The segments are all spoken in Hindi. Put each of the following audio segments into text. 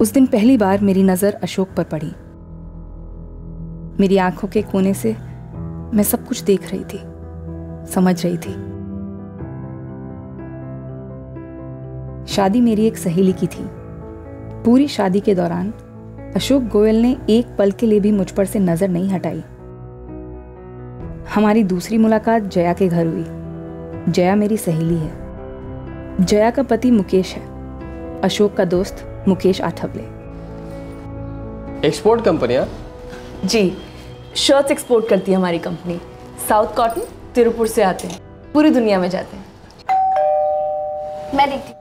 उस दिन पहली बार मेरी नज़र अशोक पर पड़ी। मेरी आंखों के कोने से मैं सब कुछ देख रही थी, समझ रही थी। शादी मेरी एक सहेली की थी। पूरी शादी के दौरान अशोक गोयल ने एक पल के लिए भी मुझ पर से नजर नहीं हटाई। हमारी दूसरी मुलाकात जया के घर हुई। जया मेरी सहेली है। जया का पति मुकेश है, अशोक का दोस्त मुकेश आठवले। एक्सपोर्ट कंपनियां? जी, शर्ट्स एक्सपोर्ट करती है हमारी कंपनी। साउथ कॉटन तिरुपुर से आते हैं, पूरी दुनिया में जाते हैं। मैं देखती।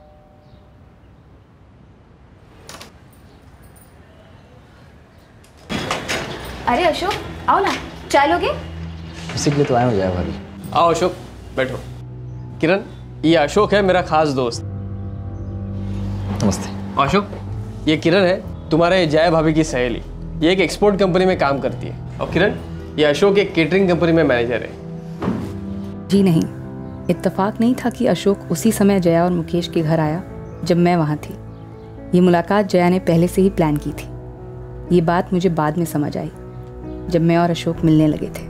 अरे अशोक, आओ ना, चाय लोगे? इसी के लिए तो आया हूँ जया भाभी। आओ अशोक, बैठो। किरण, ये अशोक है मेरा खास दोस्त। नमस्ते। अशोक, ये किरण है तुम्हारे जया भाभी की सहेली। ये एक एक्सपोर्ट कंपनी में काम करती है। और किरण, ये अशोक एक केटरिंग कंपनी में मैनेजर है। जी नहीं, इत्तेफाक नहीं था कि अशोक उसी समय जया और मुकेश के घर आया जब मैं वहाँ थी। ये मुलाकात जया ने पहले से ही प्लान की थी। ये बात मुझे बाद में समझ आई जब मैं और अशोक मिलने लगे थे।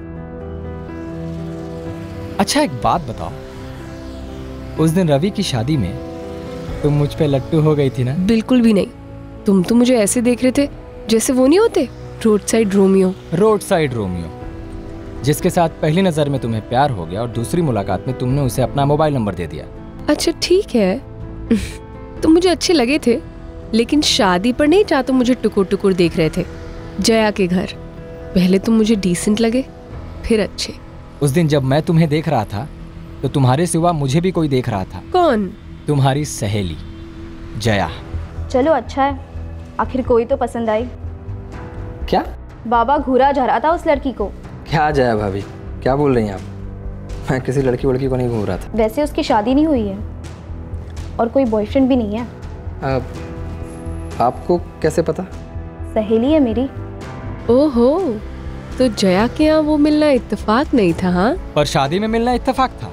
अच्छा एक बात बताओ, उस दिन रवि की शादी में तुम मुझ पे लट्टू हो गई थी ना? बिल्कुल भी नहीं। तुम तो मुझे ऐसे देख रहे थे जैसे वो नहीं होते road side Romeo. Road side Romeo, जिसके साथ पहली नजर में तुम्हें प्यार हो गया और दूसरी मुलाकात में तुमने उसे अपना मोबाइल नंबर दे दिया। अच्छा ठीक है, तुम मुझे अच्छे लगे थे, लेकिन शादी पर नहीं चाहते मुझे टुकुर टुकुर देख रहे थे। जया के घर पहले तुम मुझे डिसेंट लगे, फिर अच्छे। उस दिन जब मैं तुम्हें देख रहा था तो तुम्हारे सिवा मुझे भी कोई देख रहा था। कौन? तुम्हारी सहेली जया। चलो अच्छा है, आखिर कोई तो पसंद आई। क्या? बाबा घूरा जा रहा था उस लड़की को। क्या जया भाभी, क्या बोल रही हैं आप? मैं किसी लड़की वड़की को नहीं घूर रहा था। वैसे उसकी शादी नहीं हुई है और कोई बॉयफ्रेंड भी नहीं है। आपको कैसे पता? सहेली है मेरी। ओहो, तो जया के यहाँ वो मिलना इत्तेफाक नहीं था? हाँ, पर शादी में मिलना इत्तेफाक था।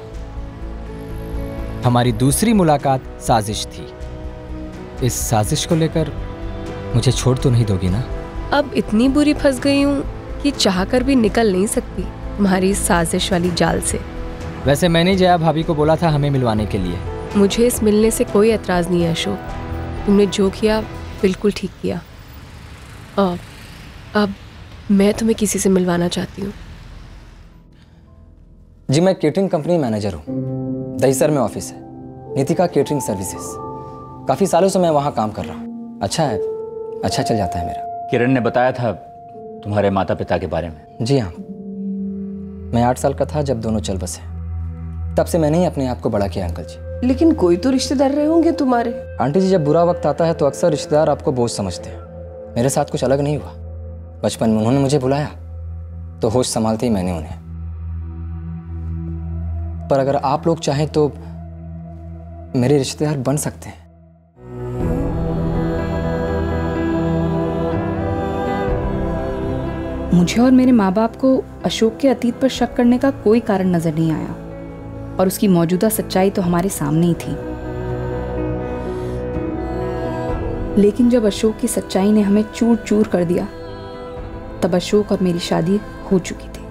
हमारी दूसरी मुलाकात साजिश थी। इस साजिश को लेकर मुझे छोड़ तो नहीं दोगी ना? अब इतनी बुरी फंस गई हूँ कि चाहकर भी निकल नहीं सकती तुम्हारी इस साजिश वाली जाल से। वैसे मैंने जया भाभी को बोला था हमें मिलवाने के लिए। मुझे इस मिलने से कोई एतराज नहीं है अशोक, तुमने जो किया बिल्कुल ठीक किया। अब मैं तुम्हें किसी से मिलवाना चाहती हूँ। जी मैं केटरिंग कंपनी मैनेजर हूँ। दहीसर में ऑफिस है, नीतिका केटरिंग सर्विसेज। काफ़ी सालों से मैं वहाँ काम कर रहा हूँ। अच्छा है, अच्छा चल जाता है मेरा। किरण ने बताया था तुम्हारे माता पिता के बारे में। जी हाँ, मैं 8 साल का था जब दोनों चल बसे। तब से मैंने ही अपने आप को बड़ा किया अंकल जी। लेकिन कोई तो रिश्तेदार रहे होंगे तुम्हारे। आंटी जी, जब बुरा वक्त आता है तो अक्सर रिश्तेदार आपको बोझ समझते हैं। मेरे साथ कुछ अलग नहीं हुआ। बचपन में उन्होंने मुझे बुलाया तो होश संभालते ही मैंने उन्हें। पर अगर आप लोग चाहें तो मेरे रिश्तेदार बन सकते हैं। मुझे और मेरे माँ बाप को अशोक के अतीत पर शक करने का कोई कारण नजर नहीं आया और उसकी मौजूदा सच्चाई तो हमारे सामने ही थी। लेकिन जब अशोक की सच्चाई ने हमें चूर चूर कर दिया, तब अशोक और मेरी शादी हो चुकी थी।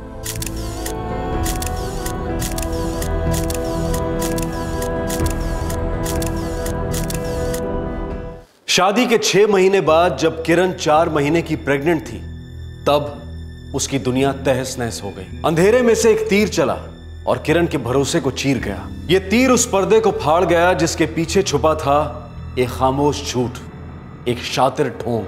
शादी के 6 महीने बाद जब किरण 4 महीने की प्रेग्नेंट थी, तब उसकी दुनिया तहस नहस हो गई। अंधेरे में से एक तीर चला और किरण के भरोसे को चीर गया। यह तीर उस पर्दे को फाड़ गया जिसके पीछे छुपा था एक खामोश झूठ, एक शातिर ढोंग।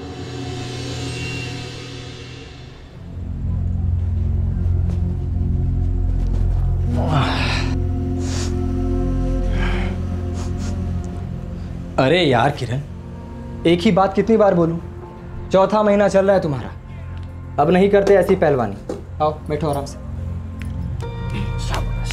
अरे यार किरण, एक ही बात कितनी बार बोलूं? 4था महीना चल रहा है तुम्हारा, अब नहीं करते ऐसी पहलवानी। आओ बैठो आराम से। शाबाश।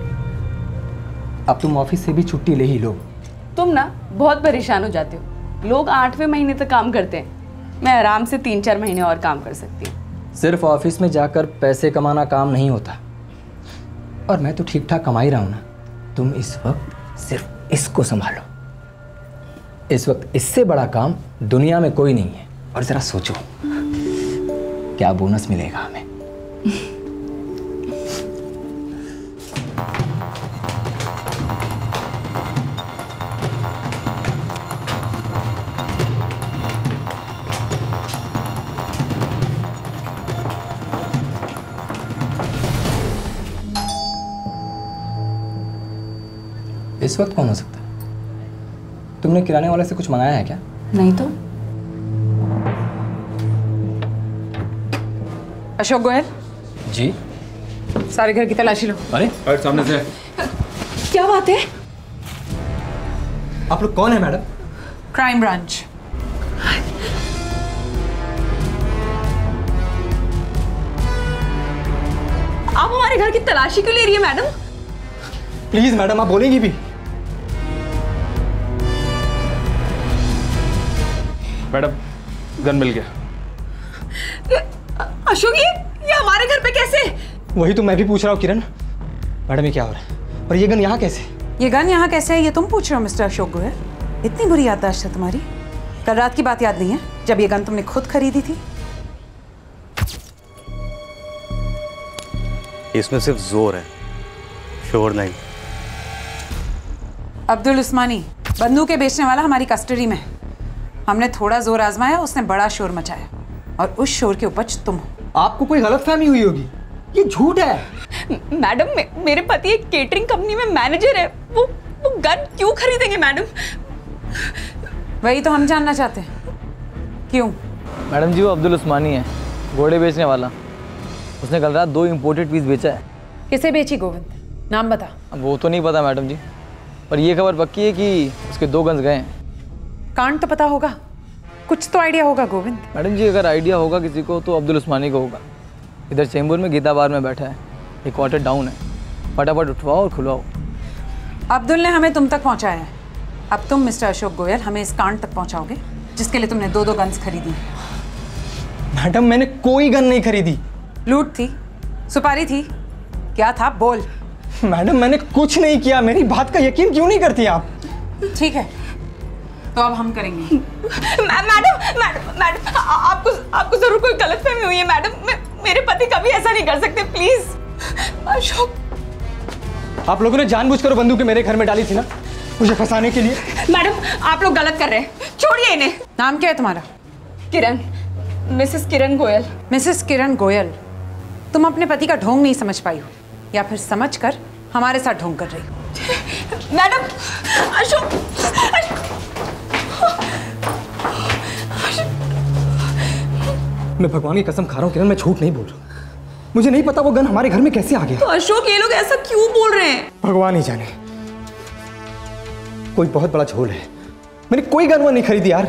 अब तुम ऑफिस से भी छुट्टी ले ही लो। तुम ना बहुत परेशान हो जाते हो। लोग 8वें महीने तक काम करते हैं, मैं आराम से 3-4 महीने और काम कर सकती हूँ। सिर्फ ऑफिस में जाकर पैसे कमाना काम नहीं होता, और मैं तो ठीक ठाक कमा ही रहा हूँ ना। तुम इस वक्त सिर्फ इसको संभालो। इस वक्त इससे बड़ा काम दुनिया में कोई नहीं है। और जरा सोचो क्या बोनस मिलेगा हमें। इस वक्त कौन हो सकता है? तुमने किराने वाले से कुछ मंगाया है क्या? नहीं तो। अशोक गोयल, जी। सारे घर की तलाशी लो। अरे सामने से। क्या बात है? आप लोग कौन है मैडम? Crime branch. आप हमारे घर की तलाशी क्यों ले रही है मैडम? प्लीज मैडम, आप बोलेंगी भी? मैडम, गन मिल गया। अशोक, ये हमारे घर पे कैसे? वही तो मैं भी पूछ रहा हूँ किरण। मैडम ये क्या हो रहा है? और ये गन यहाँ कैसे? ये गन यहाँ कैसे है ये तुम पूछ रहे हो मिस्टर अशोक गोयल? इतनी बुरी याददाश्त है तुम्हारी? कल रात की बात याद नहीं है जब ये गन तुमने खुद खरीदी थी? इसमें सिर्फ जोर है, शोर नहीं। अब्दुल उस्मानी, बंदूकें बेचने वाला हमारी कस्टडी में है। हमने थोड़ा जोर आजमाया, उसने बड़ा शोर मचाया और उस शोर की उपज तुम हो। आपको कोई गलतफहमी हुई होगी, ये झूठ है। मैडम, मेरे पति एक केटरिंग कंपनी में मैनेजर है। वो गन क्यों खरीदेंगे मैडम? वही तो हम जानना चाहते हैं, क्यों? मैडम जी, वो अब्दुल उस्मानी है, घोड़े बेचने वाला। उसने कल रात 2 इंपोर्टेड पीस बेचा है। किसे बेची गोविंद? नाम बता। वो तो नहीं पता मैडम जी, पर ये खबर पक्की है कि उसके 2 गन्स गए हैं। कांड तो पता होगा, कुछ तो आइडिया होगा गोविंद। मैडम जी, अगर आइडिया होगा किसी को तो अब्दुल उस्मानी को होगा। इधर चेंबूर में गीता बार में बैठा है, एक क्वार्टर डाउन है। फटाफट उठवाओ और खुलवाओ। अब्दुल ने हमें तुम तक पहुंचाया है, अब तुम मिस्टर अशोक गोयल हमें इस कांड तक पहुंचाओगे जिसके लिए तुमने 2 गन्स खरीदी। मैडम, मैंने कोई गन नहीं खरीदी। लूट थी, सुपारी थी, क्या था बोल। मैडम, मैंने कुछ नहीं किया। मेरी बात का यकीन क्यों नहीं करती आप? ठीक है, तो अब हम करेंगे। मैडम, आपको जरूर कोई गलतफहमी हुई है मैडम। मेरे पति कभी ऐसा नहीं कर सकते, प्लीज। अशोक, आप लोगों ने जानबूझकर बंदूकें मेरे घर में डाली थी ना, मुझे फंसाने के लिए। मैडम, आप लोग गलत कर रहे हैं, छोड़िए इन्हें। नाम क्या है तुम्हारा? किरण, मिसेस किरण गोयल। मिसेस किरण गोयल, तुम अपने पति का ढोंग नहीं समझ पाई हो, या फिर समझकर हमारे साथ ढोंग कर रही हो। मैडम, अशोक, मैं भगवान की कसम खा रहा हूँ किरण, मैं झूठ नहीं बोल रहा। मुझे नहीं पता वो गन हमारे घर में कैसे आ गया। तो अशोक, ये लोग ऐसा क्यों बोल रहे हैं? भगवान ही जाने, कोई बहुत बड़ा झोल है। मैंने कोई गन वो नहीं खरीदी यार।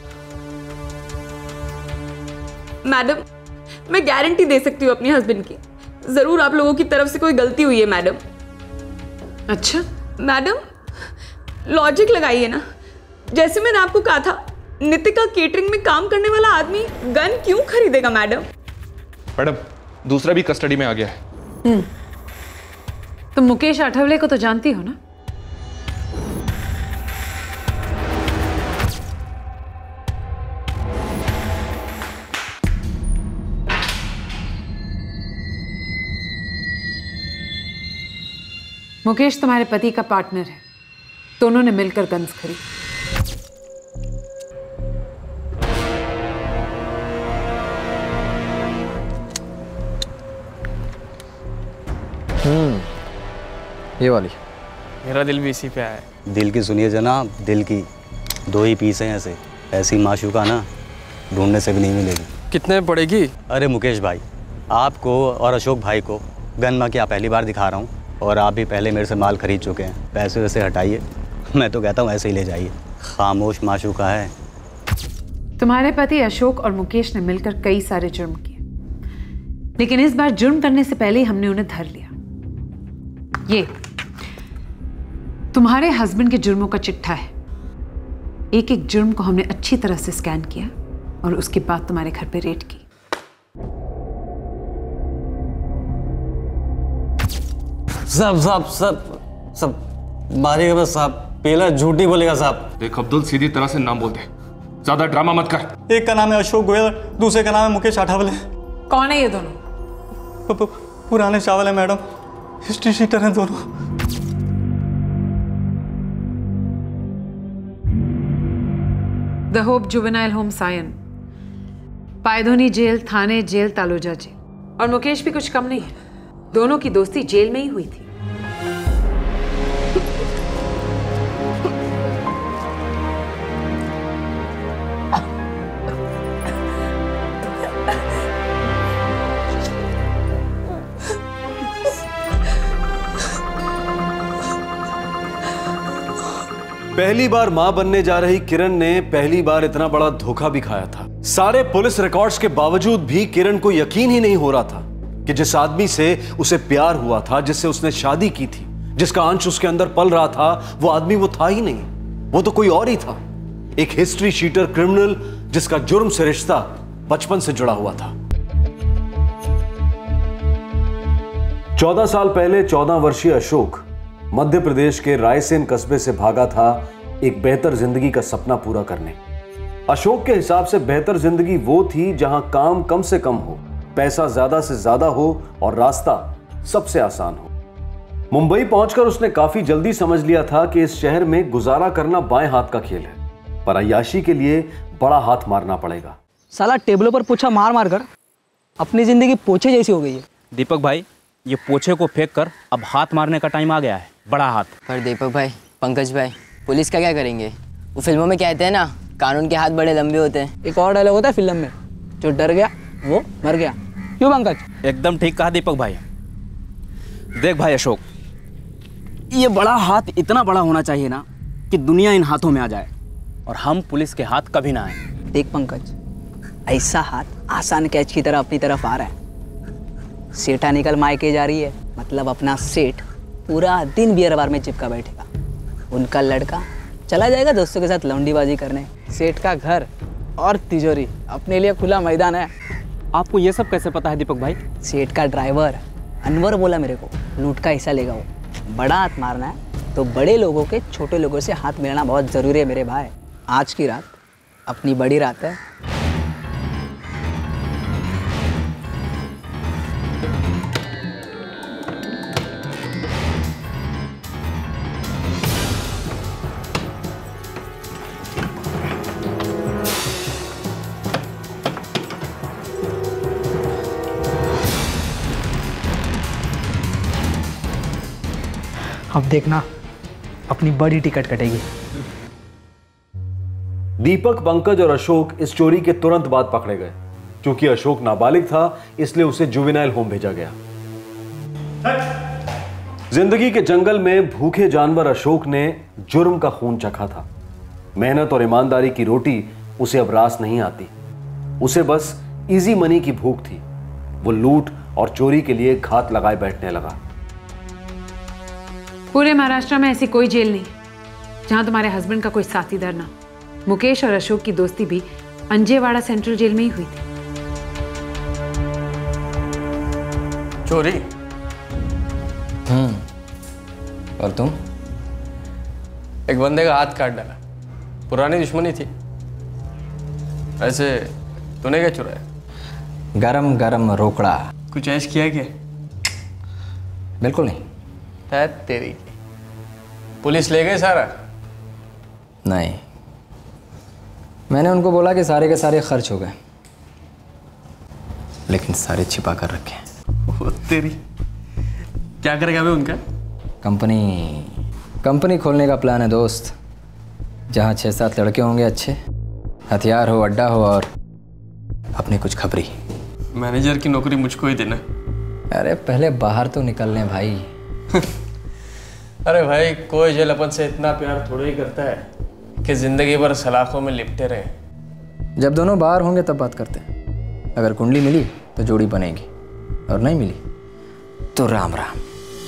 मैडम, मैं गारंटी दे सकती हूँ अपने हस्बैंड की, जरूर आप लोगों की तरफ से कोई गलती हुई है मैडम। अच्छा मैडम, लॉजिक लगाइए ना। जैसे मैंने आपको कहा था, नितिका केटरिंग में काम करने वाला आदमी गन क्यों खरीदेगा मैडम? मैडम, दूसरा भी कस्टडी में आ गया है। तुम मुकेश आठवले को तो जानती हो ना? मुकेश तुम्हारे पति का पार्टनर है, दोनों ने मिलकर गन्स खरीदी। ये वाली। मेरा दिल भी इसी पे आया है। दिल की सुनिए जनाब, दिल की 2 ही पीस हैं ऐसे। ऐसी माशूका ना ढूंढने से भी नहीं मिलेगी। कितने में पड़ेगी? अरे मुकेश भाई, आपको और अशोक भाई को गन मैं क्या पहली बार दिखा रहा हूँ, और आप भी पहले मेरे से माल खरीद चुके हैं। पैसे वैसे हटाइए, मैं तो कहता हूँ ऐसे ही ले जाइए। खामोश माशूका है। तुम्हारे पति अशोक और मुकेश ने मिलकर कई सारे जुर्म किए, लेकिन इस बार जुर्म करने से पहले ही हमने उन्हें धर लिया। ये तुम्हारे हस्बैंड के जुर्मों का चिट्ठा है। एक एक जुर्म को हमने अच्छी तरह से स्कैन किया और उसके बाद तुम्हारे घर पे रेड की। सब मारिएगा बस साहब, पहला झूठ नहीं बोलेगा साहब। देख अब्दुल, सीधी तरह से नाम बोल दे, ज्यादा ड्रामा मत कर। एक का नाम है अशोक गोयल, दूसरे का नाम है मुकेश आठावले। कौन है ये दोनों? पुराने चावल है मैडम, हिस्ट्री शीटर हैं दोनों। The hope juvenile home Sion, Pydhonie jail, Thane jail, Taloja jail. और मुकेश भी कुछ कम नहीं है, दोनों की दोस्ती जेल में ही हुई थी। पहली बार मां बनने जा रही किरण ने पहली बार इतना बड़ा धोखा भी खाया था। सारे पुलिस रिकॉर्ड्स के बावजूद भी किरण को यकीन ही नहीं हो रहा था कि जिस आदमी से उसे प्यार हुआ था, जिससे उसने शादी की थी, जिसका अंश उसके अंदर पल रहा था, वो आदमी वो था ही नहीं, वो तो कोई और ही था। एक हिस्ट्री शीटर क्रिमिनल जिसका जुर्म से रिश्ता बचपन से जुड़ा हुआ था। 14 साल पहले 14 वर्षीय अशोक मध्य प्रदेश के रायसेन कस्बे से भागा था एक बेहतर जिंदगी का सपना पूरा करने। अशोक के हिसाब से बेहतर जिंदगी वो थी जहां काम कम से कम हो, पैसा ज्यादा से ज्यादा हो और रास्ता सबसे आसान हो। मुंबई पहुंचकर उसने काफी जल्दी समझ लिया था कि इस शहर में गुजारा करना बाएं हाथ का खेल है, पर अय्याशी के लिए बड़ा हाथ मारना पड़ेगा। साला टेबलों पर पोछा मार मार कर अपनी जिंदगी पोछे जैसी हो गई है। दीपक भाई, ये पोछे को फेंक कर अब हाथ मारने का टाइम आ गया है, बड़ा हाथ। पर दीपक भाई, पंकज भाई, पुलिस का क्या करेंगे? वो फिल्मों में कहते हैं ना, कानून के हाथ बड़े लंबे होते हैं। एक और डायलॉग होता है फिल्म में, जो डर गया वो मर गया। क्यों पंकज? एकदम ठीक कहा दीपक भाई। देख भाई अशोक, ये बड़ा हाथ इतना बड़ा होना चाहिए ना कि दुनिया इन हाथों में आ जाए और हम पुलिस के हाथ कभी ना आए। देख पंकज, ऐसा हाथ आसान कैच की तरह अपनी तरफ आ रहा है। सेठा निकल मायके जा रही है, मतलब अपना सेठ पूरा दिन बियर बार में चिपका बैठेगा। उनका लड़का चला जाएगा दोस्तों के साथ लौंडीबाजी करने। सेठ का घर और तिजोरी अपने लिए खुला मैदान है। आपको ये सब कैसे पता है दीपक भाई? सेठ का ड्राइवर अनवर बोला मेरे को, लूट का हिस्सा लेगा वो। बड़ा हाथ मारना है तो बड़े लोगों के छोटे लोगों से हाथ मिलाना बहुत ज़रूरी है मेरे भाई। आज की रात अपनी बड़ी रात है। अब देखना अपनी बड़ी टिकट कटेगी। दीपक, पंकज और अशोक इस चोरी के तुरंत बाद पकड़े गए। क्योंकि अशोक नाबालिग था, इसलिए उसे जुवेनाइल होम भेजा गया। जिंदगी के जंगल में भूखे जानवर अशोक ने जुर्म का खून चखा था। मेहनत और ईमानदारी की रोटी उसे अब रास नहीं आती। उसे बस इजी मनी की भूख थी। वो लूट और चोरी के लिए घात लगाए बैठने लगा। पूरे महाराष्ट्र में ऐसी कोई जेल नहीं जहां तुम्हारे हस्बैंड का कोई साथीदार ना। मुकेश और अशोक की दोस्ती भी अंजेवाड़ा सेंट्रल जेल में ही हुई थी। चोरी? और तुम? एक बंदे का हाथ काट डाला, पुरानी दुश्मनी थी। ऐसे तूने क्या चुराया? गरम गरम रोकड़ा। कुछ ऐश किया क्या? बिल्कुल नहीं। तेरी पुलिस ले गए सारा? नहीं, मैंने उनको बोला कि सारे के सारे खर्च हो गए, लेकिन सारे छिपा कर रखे हैं। तेरी क्या करेगा अभी उनका? कंपनी खोलने का प्लान है दोस्त, जहाँ 6-7 लड़के होंगे अच्छे, हथियार हो, अड्डा हो और अपनी कुछ खबरी। मैनेजर की नौकरी मुझको ही देना। अरे पहले बाहर तो निकलने भाई। अरे भाई, कोई जेल अपन से इतना प्यार थोड़ा ही करता है कि जिंदगी भर सलाखों में लिपटे रहे। जब दोनों बाहर होंगे तब बात करते हैं। अगर कुंडली मिली तो जोड़ी बनेगी, और नहीं मिली तो राम राम।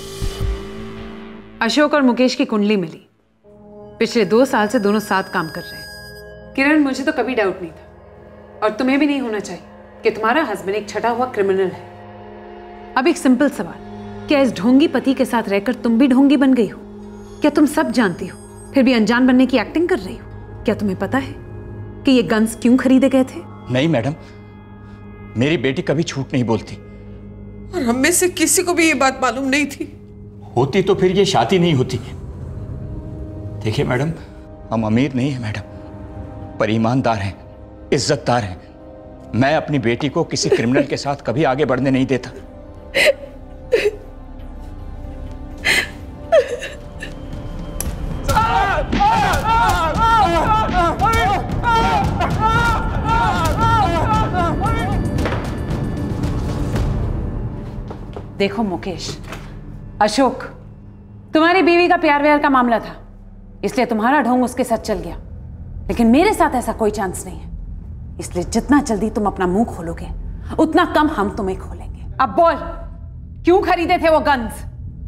अशोक और मुकेश की कुंडली मिली। पिछले 2 साल से दोनों साथ काम कर रहे हैं। किरण, मुझे तो कभी डाउट नहीं था, और तुम्हें भी नहीं होना चाहिए, कि तुम्हारा हस्बैंड एक छटा हुआ क्रिमिनल है। अब एक सिंपल सवाल, क्या इस ढोंगी पति के साथ रहकर तुम भी ढोंगी बन गई हो? क्या तुम सब जानती हो फिर भी अनजान बनने की एक्टिंग कर रही हो। क्या तुम्हें पता है कि ये गन्स क्यों खरीदे गए थे? नहीं मैडम, मेरी बेटी कभी झूठ नहीं बोलती। और हम में से किसी को भी ये बात मालूम नहीं थी। होती तो फिर ये शादी नहीं होती। देखिए मैडम, हम अमीर नहीं हैं मैडम, पर ईमानदार हैं, इज्जतदार हैं। मैं अपनी बेटी को किसी क्रिमिनल के साथ कभी आगे बढ़ने नहीं देता। देखो मुकेश, अशोक तुम्हारी बीवी का प्यार व्यार का मामला था, इसलिए तुम्हारा ढोंग उसके साथ चल गया, लेकिन मेरे साथ ऐसा कोई चांस नहीं है। इसलिए जितना जल्दी तुम अपना मुंह खोलोगे उतना कम हम तुम्हें खोलेंगे। अब बोल, क्यों खरीदे थे वो गन्स?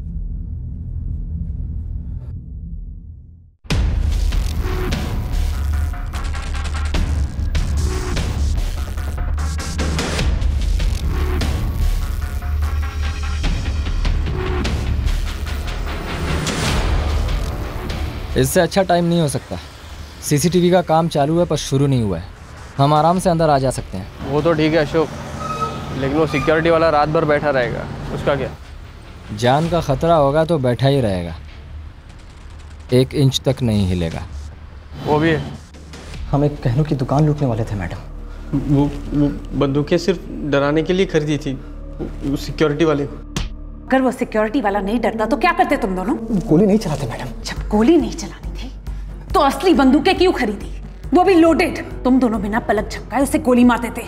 इससे अच्छा टाइम नहीं हो सकता। सीसीटीवी का काम चालू है पर शुरू नहीं हुआ है। हम आराम से अंदर आ जा सकते हैं। वो तो ठीक है अशोक, लेकिन वो सिक्योरिटी वाला रात भर बैठा रहेगा, उसका क्या? जान का खतरा होगा तो बैठा ही रहेगा, 1 इंच तक नहीं हिलेगा। वो भी है। हम एक गहनों की दुकान लूटने वाले थे मैडम। वो बंदूकें सिर्फ डराने के लिए खरीदी थी सिक्योरिटी वाले को। अगर वो सिक्योरिटी वाला नहीं डरता तो क्या करते तुम दोनों? गोली नहीं चलाते मैडम। जब गोली नहीं चलानी थी तो असली बंदूकें क्यों खरीदी, वो भी लोडेड? तुम दोनों बिना पलक झपकाए उसे गोली मार देते।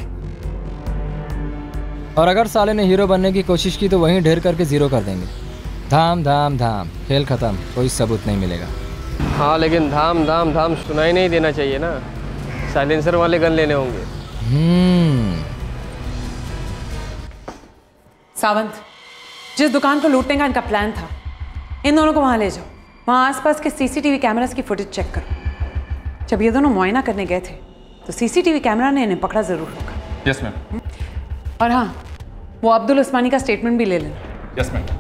और अगर साले ने हीरो बनने की कोशिश की तो वहीं ढेर करके जीरो कर देंगे। धाम धाम धाम, खेल खत्म, कोई सबूत नहीं मिलेगा। हाँ, लेकिन धाम धाम धाम सुनाई नहीं देना चाहिए ना, साइलेंसर वाले गन लेने होंगे। सावंत, जिस दुकान को लूटने का इनका प्लान था, इन दोनों को वहां ले जाओ। वहां आसपास के सीसीटीवी कैमरास की फुटेज चेक करो। जब ये दोनों मुआयना करने गए थे तो सीसीटीवी कैमरा ने इन्हें पकड़ा जरूर होगा। Yes ma'am. और हाँ, वो अब्दुल उस्मानी का स्टेटमेंट भी ले लेना। Yes ma'am.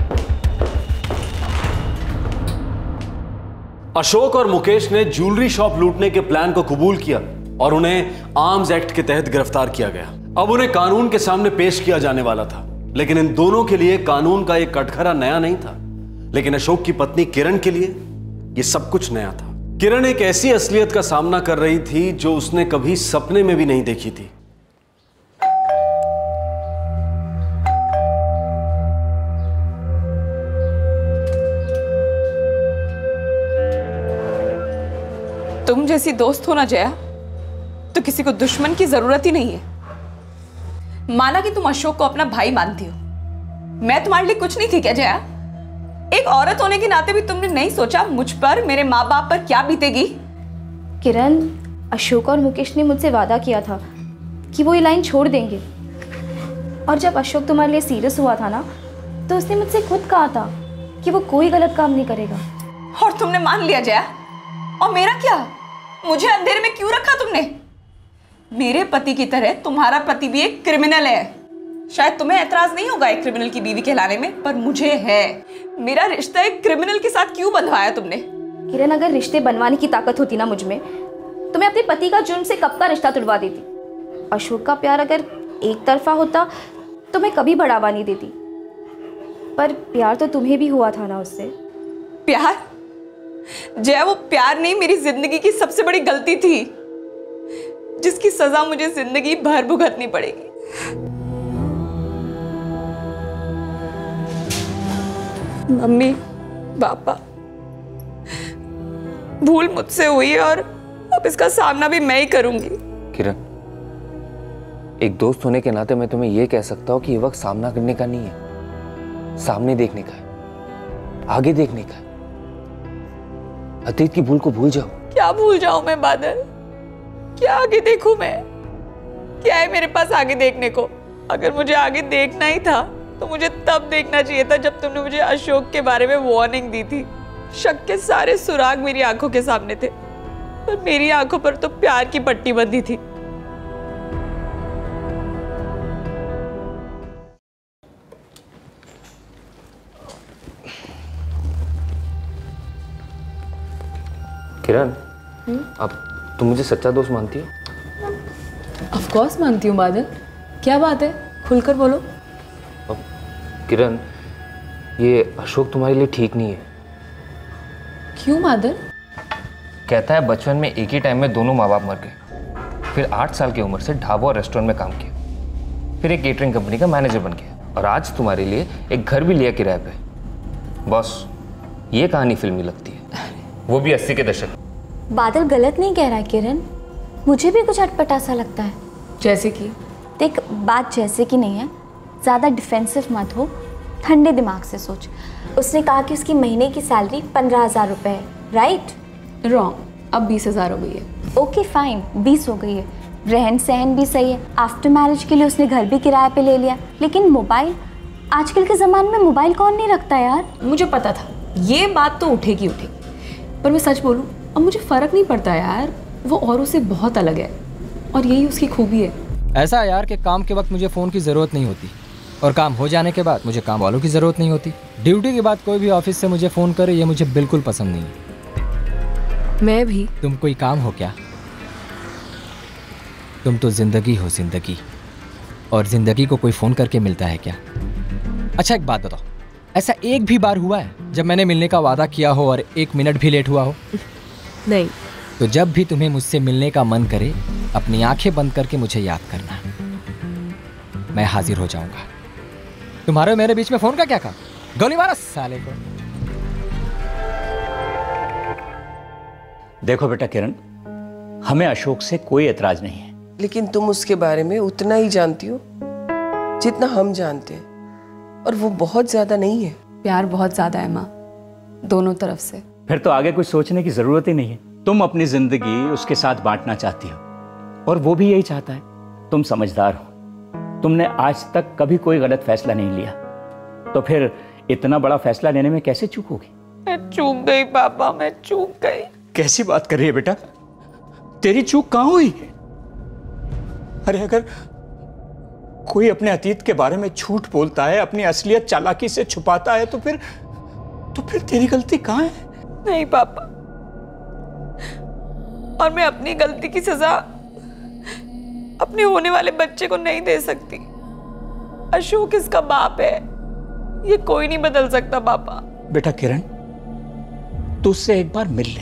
अशोक और मुकेश ने ज्वेलरी शॉप लूटने के प्लान को कबूल किया और उन्हें आर्म्स एक्ट के तहत गिरफ्तार किया गया। अब उन्हें कानून के सामने पेश किया जाने वाला था, लेकिन इन दोनों के लिए कानून का एक कटघरा नया नहीं था, लेकिन अशोक की पत्नी किरण के लिए यह सब कुछ नया था। किरण एक ऐसी असलियत का सामना कर रही थी जो उसने कभी सपने में भी नहीं देखी थी। तुम जैसी दोस्त हो ना जया, तो किसी को दुश्मन की जरूरत ही नहीं है। माना कि तुम अशोक को अपना भाई मानती हो, मैं तुम्हारे लिए कुछ नहीं थी क्या जया? एक औरत होने के नाते भी तुमने नहीं सोचा मुझ पर, मेरे माँ बाप पर क्या बीतेगी? किरण, अशोक और मुकेश ने मुझसे वादा किया था कि वो ये लाइन छोड़ देंगे, और जब अशोक तुम्हारे लिए सीरियस हुआ था ना, तो उसने मुझसे खुद कहा था कि वो कोई गलत काम नहीं करेगा। और तुमने मान लिया जया? और मेरा क्या? मुझे अंधेरे में क्यों रखा तुमने? मेरे पति की तरह तुम्हारा पति भी एक क्रिमिनल है। शायद तुम्हें एतराज नहीं होगा एक क्रिमिनल की बीवी कहलाने में, पर मुझे है। मेरा रिश्ता एक क्रिमिनल के साथ क्यों बंधवाया तुमने? किरण, अगर रिश्ते बनवाने की ताकत होती ना मुझ में, तो मैं अपने पति का जुर्म से कब का रिश्ता तुड़वा देती। अशोक का प्यार अगर एक तरफा होता तो मैं कभी बढ़ावा नहीं देती, पर प्यार तो तुम्हें भी हुआ था ना उससे। प्यार? जया, वो प्यार नहीं, मेरी जिंदगी की सबसे बड़ी गलती थी, जिसकी सजा मुझे जिंदगी भर भुगतनी पड़ेगी। मम्मी, पापा, भूल मुझसे हुई है और अब इसका सामना भी मैं ही करूंगी। किरण, एक दोस्त होने के नाते मैं तुम्हें यह कह सकता हूं कि ये वक्त सामना करने का नहीं है, सामने देखने का है, आगे देखने का है। अतीत की भूल को भूल जाओ। क्या भूल जाऊं मैं बादल? क्या आगे देखूं मैं? क्या है मेरे पास आगे देखने को? अगर मुझे आगे देखना ही था तो मुझे तब देखना चाहिए था जब तुमने मुझे अशोक के बारे में वार्निंग दी थी। शक के सारे सुराग मेरी आंखों के सामने थे, पर मेरी आंखों पर तो प्यार की पट्टी बंधी थी। किरण, अब तुम मुझे सच्चा दोस्त मानती हो? ऑफ कोर्स मानती हूँ बादल, क्या बात है, खुलकर बोलो। अब किरण, ये अशोक तुम्हारे लिए ठीक नहीं है। क्यों बादल? कहता है बचपन में एक ही टाइम में दोनों माँ बाप मर गए, फिर 8 साल की उम्र से ढाबा और रेस्टोरेंट में काम किया, फिर एक केटरिंग कंपनी का मैनेजर बन गया और आज तुम्हारे लिए एक घर भी लिया किराए पे। बॉस, ये कहानी फिल्मी लगती है, वो भी 80 के दशक। बादल गलत नहीं कह रहा है किरण, मुझे भी कुछ अटपटा सा लगता है। जैसे कि? देख, बात जैसे कि नहीं है, ज़्यादा डिफेंसिव मत हो, ठंडे दिमाग से सोच। उसने कहा कि उसकी महीने की सैलरी 15,000 रुपये है, राइट? रॉन्ग, अब 20,000 हो गई है। ओके फाइन, 20 हो गई है, रहन सहन भी सही है। आफ्टर मैरिज के लिए उसने घर भी किराए पे ले लिया, लेकिन मोबाइल, आजकल के ज़माने में मोबाइल कौन नहीं रखता यार। मुझे पता था ये बात तो उठेगी, पर मैं सच बोलूँ, अब मुझे फ़र्क नहीं पड़ता यार, वो औरों से बहुत अलग है और यही उसकी खूबी है। ऐसा है यार कि काम के वक्त मुझे फ़ोन की ज़रूरत नहीं होती और काम हो जाने के बाद मुझे काम वालों की ज़रूरत नहीं होती। ड्यूटी के बाद कोई भी ऑफिस से मुझे फ़ोन करे, ये मुझे बिल्कुल पसंद नहीं है। मैं भी। तुम कोई काम हो क्या? तुम तो ज़िंदगी हो, ज़िंदगी, और ज़िंदगी को कोई फ़ोन करके मिलता है क्या? अच्छा एक बात बताओ, ऐसा एक भी बार हुआ है जब मैंने मिलने का वादा किया हो और 1 मिनट भी लेट हुआ हो? नहीं। तो जब भी तुम्हें मुझसे मिलने का मन करे, अपनी आंखें बंद करके मुझे याद करना, मैं हाजिर हो जाऊंगा। तुम्हारे मेरे बीच में फोन का क्या काम? गोली मारा साले को। देखो बेटा किरण, हमें अशोक से कोई एतराज नहीं है, लेकिन तुम उसके बारे में उतना ही जानती हो जितना हम जानते हैं, और वो बहुत ज्यादा नहीं है। प्यार बहुत ज्यादा है माँ, दोनों तरफ से। फिर तो आगे कुछ सोचने की जरूरत ही नहीं है। तुम अपनी जिंदगी उसके साथ बांटना चाहती हो और वो भी यही चाहता है। तुम समझदार हो, तुमने आज तक कभी कोई गलत फैसला नहीं लिया, तो फिर इतना बड़ा फैसला लेने में कैसे चूकोगी? मैं चूक गई पापा, मैं चूक गई। कैसी बात कर रही है बेटा, तेरी चूक कहां हुई? अरे अगर कोई अपने अतीत के बारे में झूठ बोलता है, अपनी असलियत चालाकी से छुपाता है, तो फिर तेरी गलती कहां है? नहीं पापा, और मैं अपनी गलती की सजा अपने होने वाले बच्चे को नहीं दे सकती। अशोक इसका बाप है, ये कोई नहीं बदल सकता पापा। बेटा किरण, तू उससे एक बार मिल ले।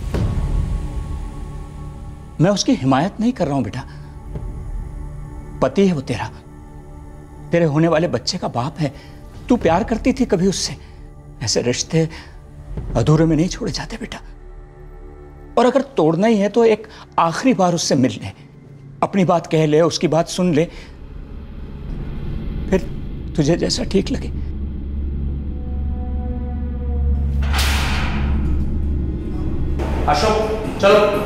मैं उसकी हिमायत नहीं कर रहा हूं बेटा, पति है वो तेरा, तेरे होने वाले बच्चे का बाप है। तू प्यार करती थी कभी उससे? ऐसे रिश्ते अधूरे में नहीं छोड़े जाते बेटा। और अगर तोड़ना ही है तो एक आखिरी बार उससे मिल ले, अपनी बात कह ले, उसकी बात सुन ले, फिर तुझे जैसा ठीक लगे। अशोक चलो।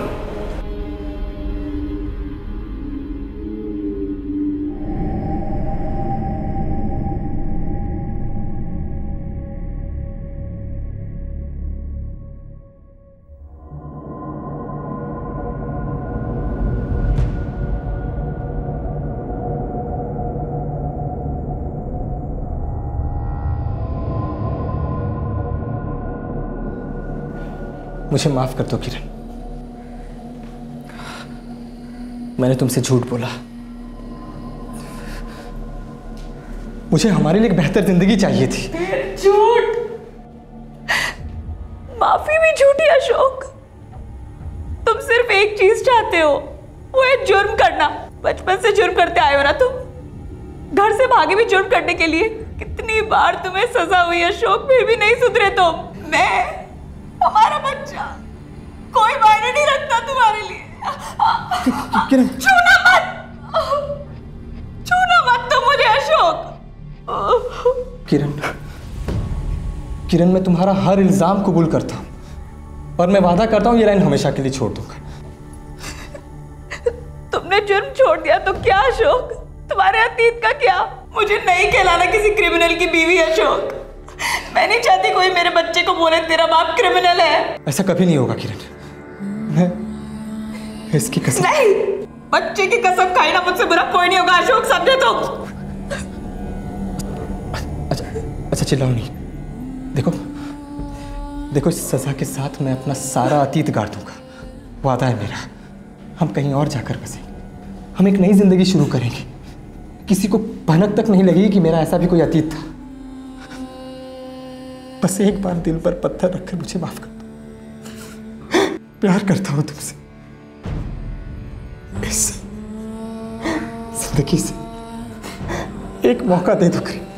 मुझे माफ कर दो किरण, मैंने तुमसे झूठ बोला। मुझे हमारे लिए एक बेहतर जिंदगी चाहिए थी। झूठ, माफी भी झूठी अशोक। तुम सिर्फ एक चीज चाहते हो, वो है जुर्म करना। बचपन से जुर्म करते आए हो ना तुम, घर से भागे भी जुर्म करने के लिए। कितनी बार तुम्हें सजा हुई अशोक, फिर भी नहीं सुधरे तुम। मैं, हमारा बच्चा, कोई मायने नहीं रखता तुम्हारे लिए। छूना मत, छूना मत तुम मुझे अशोक। किरण, मैं तुम्हारा हर इल्जाम कबूल करता हूं और मैं वादा करता हूं ये लाइन हमेशा के लिए छोड़ दूंगा। तुमने जुर्म छोड़ दिया तो क्या अशोक? तुम्हारे अतीत का क्या? मुझे नहीं कहलाना किसी क्रिमिनल की बीवी अशोक। मैं नहीं चाहती कोई मेरे बच्चे को बोले तेरा बाप क्रिमिनल है। ऐसा कभी नहीं होगा किरण, मैं इसकी कसम। नहीं, बच्चे की कसम खाई ना, मुझसे बुरा कोई नहीं होगा अशोक, समझे तुम? अच्छा चिल्लाओ नहीं। देखो, इस सज़ा के साथ मैं अपना सारा अतीत गाड़ दूंगा, वादा है मेरा। हम कहीं और जाकर बसेंगे, हम एक नई ज़िंदगी शुरू करेंगे। किसी को भनक तक नहीं लगेगी कि मेरा ऐसा भी कोई अतीत था। बस एक बार दिल पर पत्थर रखकर मुझे माफ कर दो। प्यार करता हूं तुमसे। इस जिंदगी से एक मौका दे दो किरण,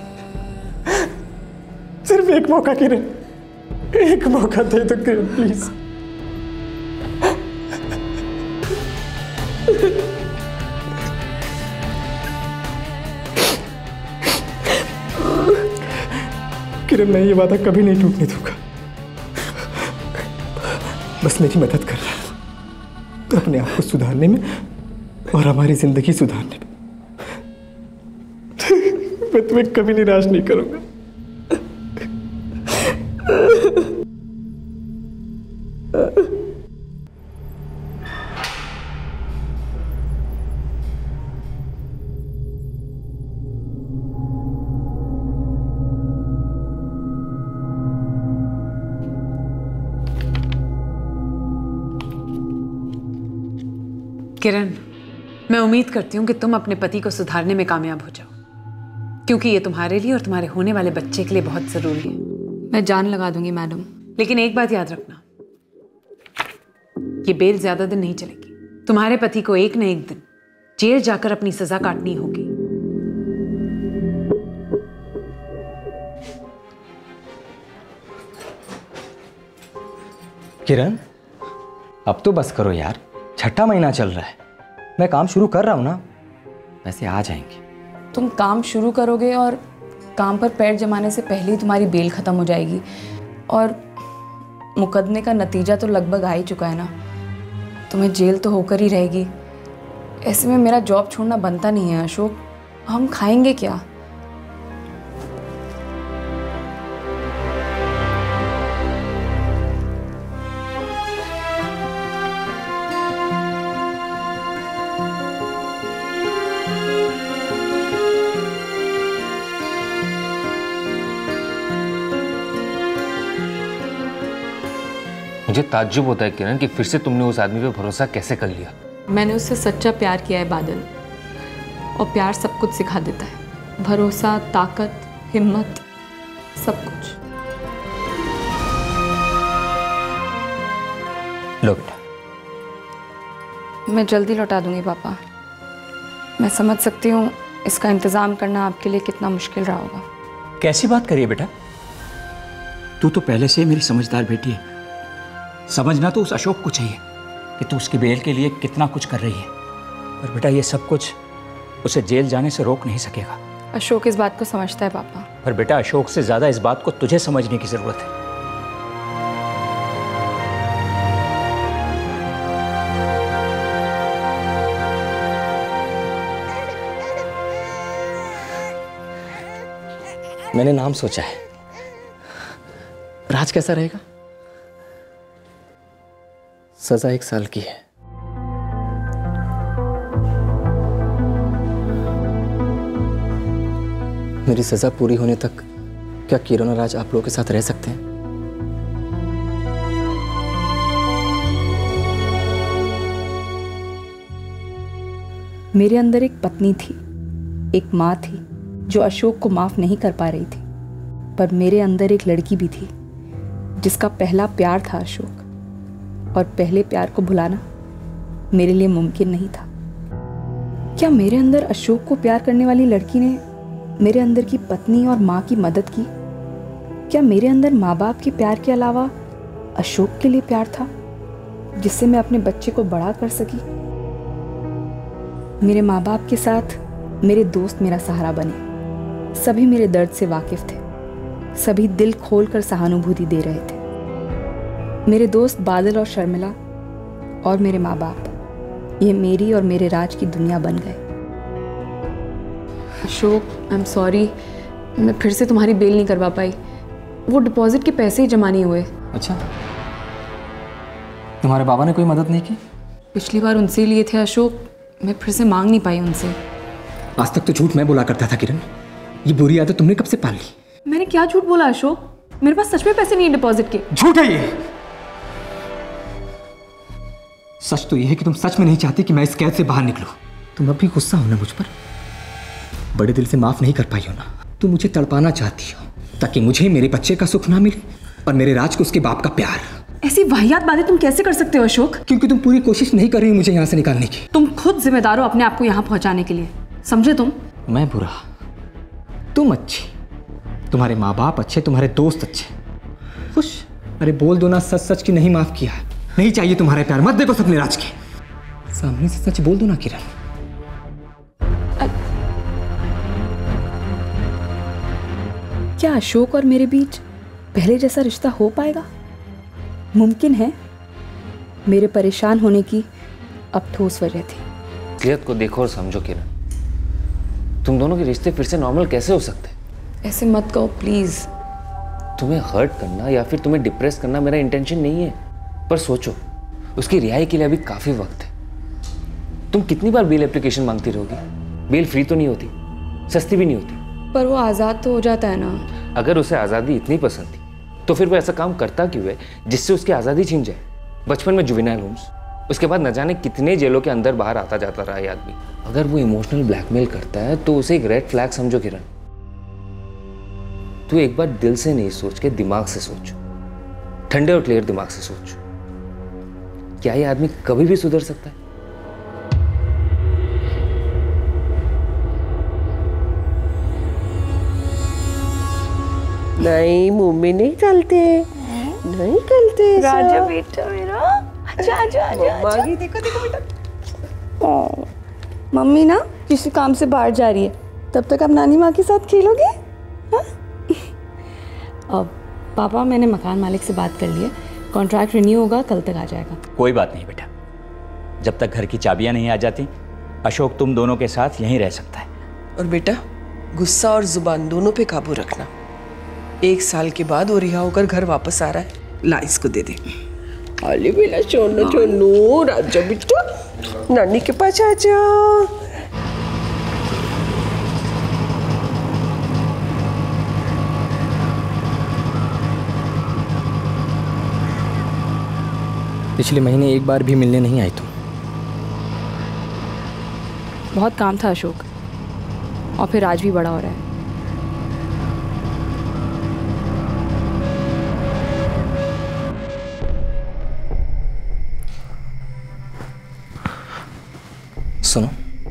सिर्फ एक मौका किरण, एक मौका दे दो किरण, प्लीज। किरण, मैं ये वादा कभी नहीं टूटने दूंगा। बस मेरी मदद कर रहा है अपने आप को सुधारने में और हमारी जिंदगी सुधारने में। मैं तुम्हें कभी निराश नहीं करूंगा। किरण, मैं उम्मीद करती हूँ कि तुम अपने पति को सुधारने में कामयाब हो जाओ, क्योंकि ये तुम्हारे लिए और तुम्हारे होने वाले बच्चे के लिए बहुत जरूरी है। मैं जान लगा दूंगी मैडम, लेकिन एक बात याद रखना, ये बेल ज्यादा दिन नहीं चलेगी। तुम्हारे पति को एक न एक दिन जेल जाकर अपनी सजा काटनी होगी। किरण, अब तो बस करो यार, छठा महीना चल रहा है, मैं काम शुरू कर रहा हूं ना, पैसे आ जाएंगे। तुम काम शुरू करोगे और काम पर पैर जमाने से पहले ही तुम्हारी बेल खत्म हो जाएगी, और मुकदमे का नतीजा तो लगभग आ ही चुका है ना, तुम्हें जेल तो होकर ही रहेगी। ऐसे में मेरा जॉब छोड़ना बनता नहीं है अशोक, हम खाएंगे क्या? मुझे ताज्जुब होता है किरण कि फिर से तुमने उस आदमी पे भरोसा कैसे कर लिया। मैंने उससे सच्चा प्यार किया है बादल, और प्यार सब कुछ सिखा देता है, भरोसा, ताकत, हिम्मत, सब कुछ। लो बेटा। मैं जल्दी लौटा दूंगी पापा। मैं समझ सकती हूँ इसका इंतज़ाम करना आपके लिए कितना मुश्किल रहा होगा। कैसी बात करिए बेटा, तू तो पहले से मेरी समझदार बेटी है। समझना तो उस अशोक को चाहिए कि तू उसकी बेल के लिए कितना कुछ कर रही है, पर बेटा ये सब कुछ उसे जेल जाने से रोक नहीं सकेगा। अशोक इस बात को समझता है पापा। पर बेटा अशोक से ज्यादा इस बात को तुझे समझने की जरूरत है। मैंने नाम सोचा है, राज कैसा रहेगा? सजा 1 साल की है। मेरी सजा पूरी होने तक क्या किरण और राज आप लोगों के साथ रह सकते हैं? मेरे अंदर एक पत्नी थी, एक माँ थी जो अशोक को माफ नहीं कर पा रही थी, पर मेरे अंदर एक लड़की भी थी जिसका पहला प्यार था अशोक, और पहले प्यार को भुलाना मेरे लिए मुमकिन नहीं था। क्या मेरे अंदर अशोक को प्यार करने वाली लड़की ने मेरे अंदर की पत्नी और माँ की मदद की? क्या मेरे अंदर माँ बाप के प्यार के अलावा अशोक के लिए प्यार था जिससे मैं अपने बच्चे को बड़ा कर सकी? मेरे माँ बाप के साथ मेरे दोस्त मेरा सहारा बने। सभी मेरे दर्द से वाकिफ थे, सभी दिल खोलकर सहानुभूति दे रहे थे। मेरे दोस्त बादल और शर्मिला और मेरे माँ बाप, ये मेरी और मेरे राज की दुनिया बन गए। अशोक, आई एम सॉरी, मैं फिर से तुम्हारी बेल नहीं करवा पाई। वो डिपॉजिट के पैसे ही जमा नहीं हुए। अच्छा, तुम्हारे बाबा ने कोई मदद नहीं की? पिछली बार उनसे लिए थे अशोक, मैं फिर से मांग नहीं पाई उनसे। आज तक तो झूठ मैं बोला करता था किरण, ये बुरी आदत तुमने कब से पाल ली? मैंने क्या झूठ बोला अशोक? मेरे पास सच में पैसे नहीं है डिपॉजिट के। झूठ है ये। सच तो ये है कि तुम सच में नहीं चाहती कि मैं इस कैद से बाहर निकलूं। तुम अब भी गुस्सा हो ना मुझ पर? बड़े दिल से माफ नहीं कर पाई हो ना? तुम मुझे तड़पाना चाहती हो ताकि मुझे मेरे बच्चे का सुख ना मिले और मेरे राज को उसके बाप का प्यार। ऐसी वाहियात बातें तुम कैसे कर सकते हो अशोक? क्योंकि तुम पूरी कोशिश नहीं कर रही हो मुझे यहाँ से निकालने की। तुम खुद जिम्मेदार हो अपने आप को यहाँ पहुँचाने के लिए, समझे तुम? मैं बुरा, तुम अच्छी, तुम्हारे माँ बाप अच्छे, तुम्हारे दोस्त अच्छे, खुश। अरे बोल दो ना सच सच की नहीं माफ किया, नहीं चाहिए तुम्हारे प्यार, मत देखो सपने राज के सामने से, सच बोल दो ना किरण। क्या अशोक और मेरे बीच पहले जैसा रिश्ता हो पाएगा? मुमकिन है? मेरे परेशान होने की अब ठोस वजह थी। असलियत को देखो और समझो किरण, तुम दोनों के रिश्ते फिर से नॉर्मल कैसे हो सकते? ऐसे मत कहो प्लीज। तुम्हें हर्ट करना या फिर तुम्हें डिप्रेस करना मेरा इंटेंशन नहीं है, पर सोचो उसकी रिहाई के लिए अभी काफी वक्त है। तुम कितनी बार बेल एप्लीकेशन मांगती रहोगी? बेल फ्री तो नहीं होती, सस्ती भी नहीं होती। पर वो आजाद तो हो जाता है ना। अगर उसे आज़ादी इतनी पसंद थी तो फिर वो ऐसा काम करता क्यों है जिससे उसकी आज़ादी छीन जाए? बचपन में जुवेनाइल होम्स, उसके बाद न जाने कितने जेलों के अंदर बाहर आता जाता रहा ये आदमी। अगर वो इमोशनल ब्लैकमेल करता है तो उसे एक रेड फ्लैग समझो किरण। तू एक बार दिल से नहीं सोच के दिमाग से सोच, ठंडे और क्लियर दिमाग से सोच। क्या ये आदमी कभी भी सुधर सकता है? नहीं, मुंह में नहीं चलते, नहीं चलते। राजा बेटा मेरा, आजा आजा आजा आजा। देखो देखो बेटा। मम्मी ना किसी काम से बाहर जा रही है, तब तक आप नानी माँ के साथ खेलोगे? अब पापा, मैंने मकान मालिक से बात कर ली है, कॉन्ट्रैक्ट रिन्यू होगा, कल तक आ जाएगा। कोई बात नहीं बेटा, जब तक घर की चाबियां नहीं आ जाती अशोक तुम दोनों के साथ यहीं रह सकता है। और बेटा गुस्सा और जुबान दोनों पे काबू रखना। 1 साल के बाद वो रिहा होकर घर वापस आ रहा है, ला इसको दे दे। अली बेला चोनो चोनो, राजा बेटा नानी के पास आ जाओ। पिछले महीने एक बार भी मिलने नहीं आई तुम। बहुत काम था अशोक, और फिर आज भी बड़ा हो रहा है। सुनो,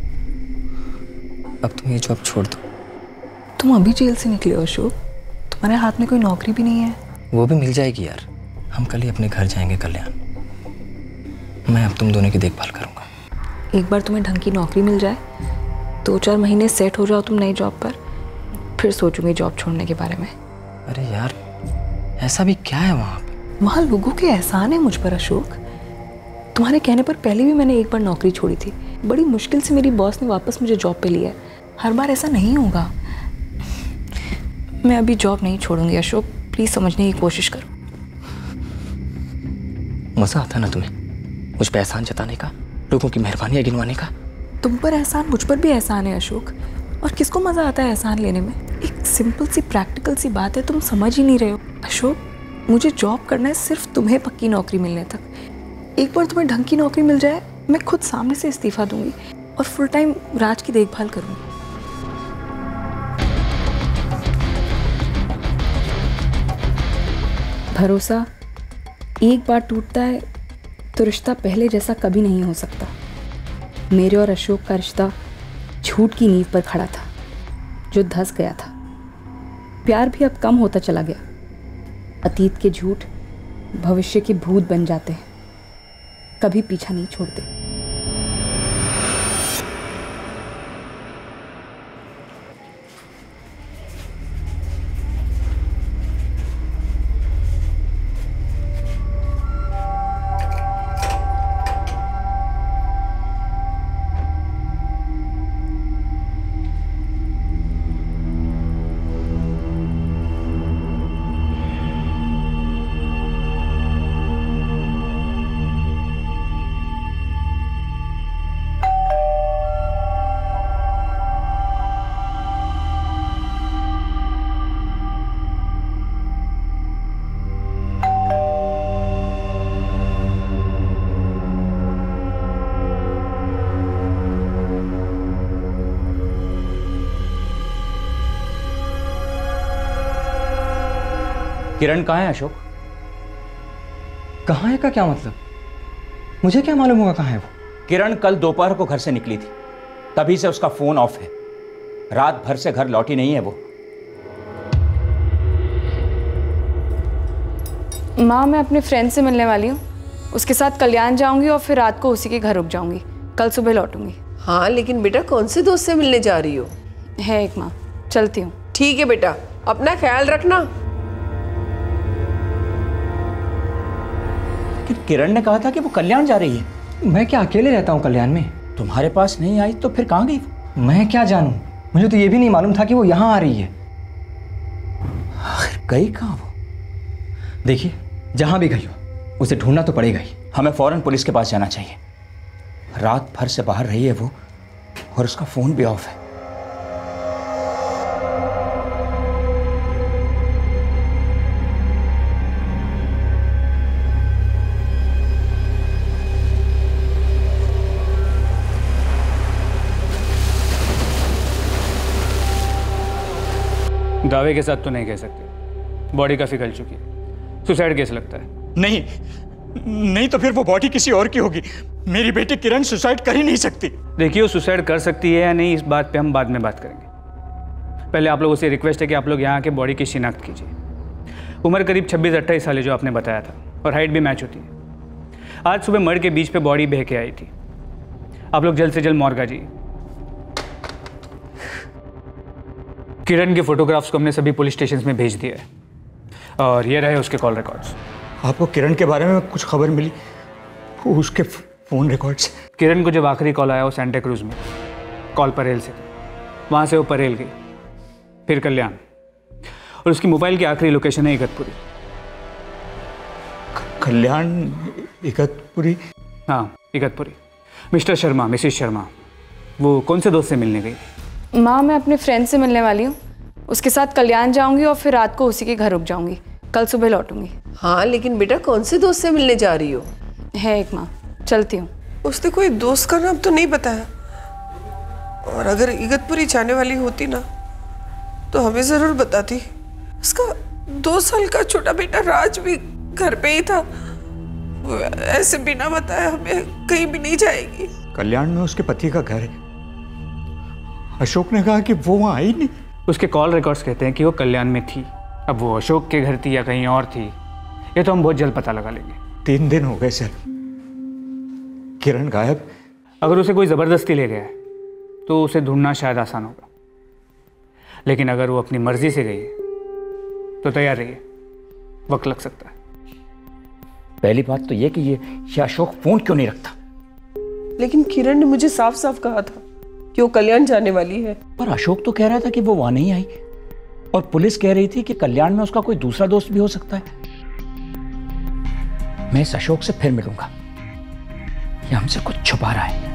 अब तुम ये जॉब छोड़ दो। तुम अभी जेल से निकले हो अशोक, तुम्हारे हाथ में कोई नौकरी भी नहीं है। वो भी मिल जाएगी यार, हम कल ही अपने घर जाएंगे कल्याण। मैं अब तुम दोनों की देखभाल करूंगा। एक बार तुम्हें ढंग की नौकरी मिल जाए, 2-4 महीने सेट हो जाओ तुम नई जॉब पर, फिर सोचूंगी जॉब छोड़ने के बारे में। अरे यार ऐसा भी क्या है वहाँ पे? वहाँ लोगों के एहसान है मुझ पर अशोक। तुम्हारे कहने पर पहले भी मैंने एक बार नौकरी छोड़ी थी, बड़ी मुश्किल से मेरी बॉस ने वापस मुझे जॉब पे लिया है। हर बार ऐसा नहीं होगा। मैं अभी जॉब नहीं छोड़ूंगी अशोक, प्लीज समझने की कोशिश करो। मजा आता ना तुम्हें मुझ पर एहसान जताने का, लोगों की मेहरबानियां गिनवाने का? तुम पर एहसान, मुझ पर भी एहसान है अशोक। और किसको मजा आता है एहसान लेने में? एक सिंपल सी प्रैक्टिकल सी बात है, तुम समझ ही नहीं रहे हो अशोक। मुझे जॉब करना है सिर्फ तुम्हें पक्की नौकरी मिलने तक। एक बार तुम्हें ढंग की नौकरी मिल जाए, मैं खुद सामने से इस्तीफा दूंगी और फुल टाइम राज की देखभाल करूंगी। भरोसा एक बार टूटता है तो रिश्ता पहले जैसा कभी नहीं हो सकता। मेरे और अशोक का रिश्ता झूठ की नींव पर खड़ा था जो धंस गया था। प्यार भी अब कम होता चला गया। अतीत के झूठ भविष्य के भूत बन जाते हैं, कभी पीछा नहीं छोड़ते। किरण कहाँ है अशोक? कहाँ है का क्या मतलब? मुझे क्या मालूम होगा कहाँ है वो? किरण कल दोपहर को घर से निकली थी, तभी से उसका फोन ऑफ है। रात भर से घर लौटी नहीं है वो। माँ, मैं अपने फ्रेंड से मिलने वाली हूँ। उसके साथ कल्याण जाऊंगी और फिर रात को उसी के घर रुक जाऊंगी। कल सुबह लौटूंगी। हाँ, लेकिन बेटा कौन से दोस्त से मिलने जा रही हो? है एक माँ, चलती हूँ। ठीक है बेटा, अपना ख्याल रखना। किरण ने कहा था कि वो कल्याण जा रही है। मैं क्या अकेले रहता हूँ कल्याण में? तुम्हारे पास नहीं आई तो फिर कहाँ गई? मैं क्या जानूं, मुझे तो ये भी नहीं मालूम था कि वो यहाँ आ रही है। आखिर गई कहाँ वो? देखिए, जहां भी गई हो उसे ढूंढना तो पड़ेगा ही। हमें फौरन पुलिस के पास जाना चाहिए। रात भर से बाहर रही है वो और उसका फोन भी ऑफ है। दावे के साथ तो नहीं कह सकते, बॉडी काफी गल चुकी है। सुसाइड केस लगता है। नहीं नहीं, तो फिर वो बॉडी किसी और की होगी। मेरी बेटी किरण सुसाइड कर ही नहीं सकती। देखिए, वो सुसाइड कर सकती है या नहीं, इस बात पे हम बाद में बात करेंगे। पहले आप लोगों से रिक्वेस्ट है कि आप लोग यहाँ के बॉडी की शिनाख्त कीजिए। उम्र करीब 26-28 साल है जो आपने बताया था, और हाइट भी मैच होती है। आज सुबह मर्ग के बीच पे बॉडी बह के आई थी। आप लोग जल्द से जल्द मॉर्ग आ जाइए। किरण के फोटोग्राफ्स को हमने सभी पुलिस स्टेशन में भेज दिया है, और ये रहे उसके कॉल रिकॉर्ड्स। आपको किरण के बारे में कुछ खबर मिली? उसके फोन रिकॉर्ड्स? किरण को जब आखिरी कॉल आया वो सेंटा क्रूज में कॉल परेल से, वहाँ से वो परेल गई, फिर कल्याण, और उसकी मोबाइल की आखिरी लोकेशन है इगतपुरी। कल्याण इगतपुरी? हाँ, इगतपुरी। मिस्टर शर्मा, मिसिस शर्मा, वो कौन से दोस्त से मिलने गई? माँ, मैं अपने फ्रेंड से मिलने वाली हूँ। उसके साथ कल्याण जाऊंगी और फिर रात को उसी के घर रुक जाऊंगी। कल सुबह लौटूंगी। हाँ, लेकिन बेटा कौन से दोस्त से मिलने जा रही हो? है एक माँ, चलती हूँ। उसने कोई दोस्त का नाम तो नहीं बताया, और अगर इगतपुरी जाने वाली होती ना तो हमें जरूर बताती। उसका 2 साल का छोटा बेटा राज भी घर पे ही था। वो ऐसे बिना बताए हमें कहीं भी नहीं जाएगी। कल्याण में उसके पति का घर है। अशोक ने कहा कि वो वहाँ आई नहीं। उसके कॉल रिकॉर्ड्स कहते हैं कि वो कल्याण में थी। अब वो अशोक के घर थी या कहीं और थी, ये तो हम बहुत जल्द पता लगा लेंगे। 3 दिन हो गए सर, किरण गायब। अगर उसे कोई ज़बरदस्ती ले गया है तो उसे ढूंढना शायद आसान होगा, लेकिन अगर वो अपनी मर्जी से गई है तो तैयार रहिए, वक्त लग सकता है। पहली बात तो ये कि ये अशोक फोन क्यों नहीं रखता? लेकिन किरण ने मुझे साफ साफ कहा था कि वो कल्याण जाने वाली है। पर अशोक तो कह रहा था कि वो वहां नहीं आई, और पुलिस कह रही थी कि कल्याण में उसका कोई दूसरा दोस्त भी हो सकता है। मैं इस अशोक से फिर मिलूंगा, ये हमसे कुछ छुपा रहा है।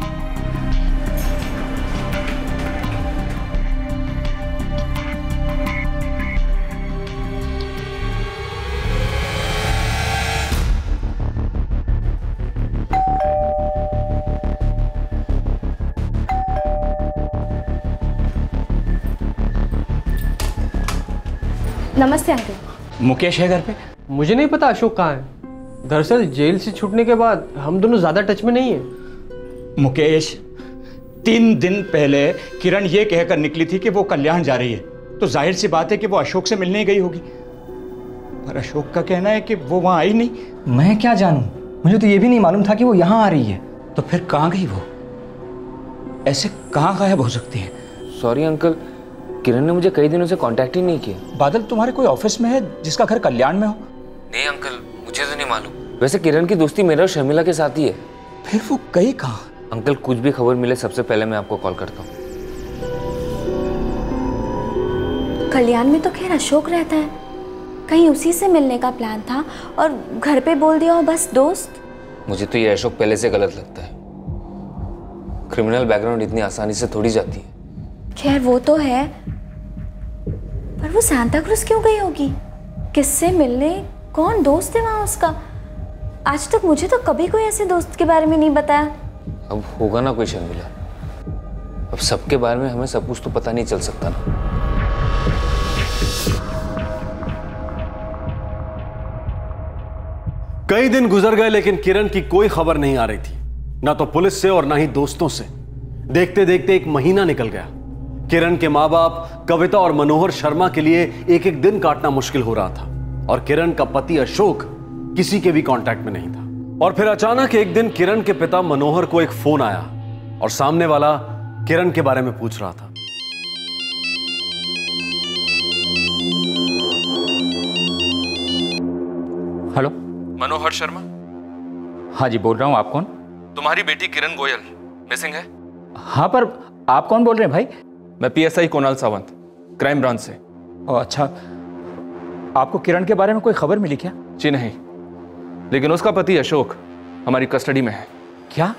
नमस्ते अंकल। मुकेश है घर पे? मुझे नहीं पता अशोक कहाँ है। दरअसल जेल से छूटने के बाद हम दोनों ज्यादा टच में नहीं है। मुकेश, 3 दिन पहले किरण ये कहकर निकली थी कि वो कल्याण जा रही है, तो जाहिर सी बात है कि वो अशोक से मिलने गई होगी। पर अशोक का कहना है कि वो वहां आई नहीं। मैं क्या जानूं, मुझे तो ये भी नहीं मालूम था कि वो यहाँ आ रही है। तो फिर कहाँ गई वो? ऐसे कहाँ गायब हो सकती है? सॉरी अंकल, किरण ने मुझे कई दिनों से कांटेक्ट ही नहीं किया। बादल, तुम्हारे कोई ऑफिस में है जिसका घर कल्याण में हो? नहीं अंकल, मुझे तो नहीं मालूम। वैसे किरण की दोस्ती मेरे और शर्मिला के साथ ही है। फिर वो गई कहाँ? अंकल, कुछ भी खबर मिले सबसे पहले मैं आपको कॉल करता हूँ। कल्याण में तो खैर अशोक रहता है, कहीं उसी से मिलने का प्लान था और घर पे बोल दिया हो बस दोस्त। मुझे तो ये अशोक पहले से गलत लगता है। क्रिमिनल बैकग्राउंड इतनी आसानी से थोड़ी जाती है। खैर वो तो है, पर वो सांता क्रूज क्यों गई होगी? किससे मिलने? कौन दोस्त है वहां उसका? आज तक मुझे तो कभी कोई ऐसे दोस्त के बारे में नहीं बताया। अब होगा ना कोई शर्मिला। अब सबके बारे में हमें सब कुछ तो पता नहीं चल सकता ना। कई दिन गुजर गए लेकिन किरण की कोई खबर नहीं आ रही थी, ना तो पुलिस से और ना ही दोस्तों से। देखते देखते 1 महीना निकल गया। किरण के माँ बाप कविता और मनोहर शर्मा के लिए एक एक दिन काटना मुश्किल हो रहा था और किरण का पति अशोक किसी के भी कांटेक्ट में नहीं था। और फिर अचानक एक दिन किरण के पिता मनोहर को एक फोन आया और सामने वाला किरण के बारे में पूछ रहा था। हेलो, मनोहर शर्मा? हाँ जी, बोल रहा हूँ। आप कौन? तुम्हारी बेटी किरण गोयल मिसिंग है। हाँ, पर आप कौन बोल रहे हैं भाई? मैं PSI Kunal Sawant, crime branch से। अच्छा, आपको किरण के बारे में कोई खबर मिली क्या? जी नहीं, लेकिन उसका पति अशोक हमारी कस्टडी में है। क्या?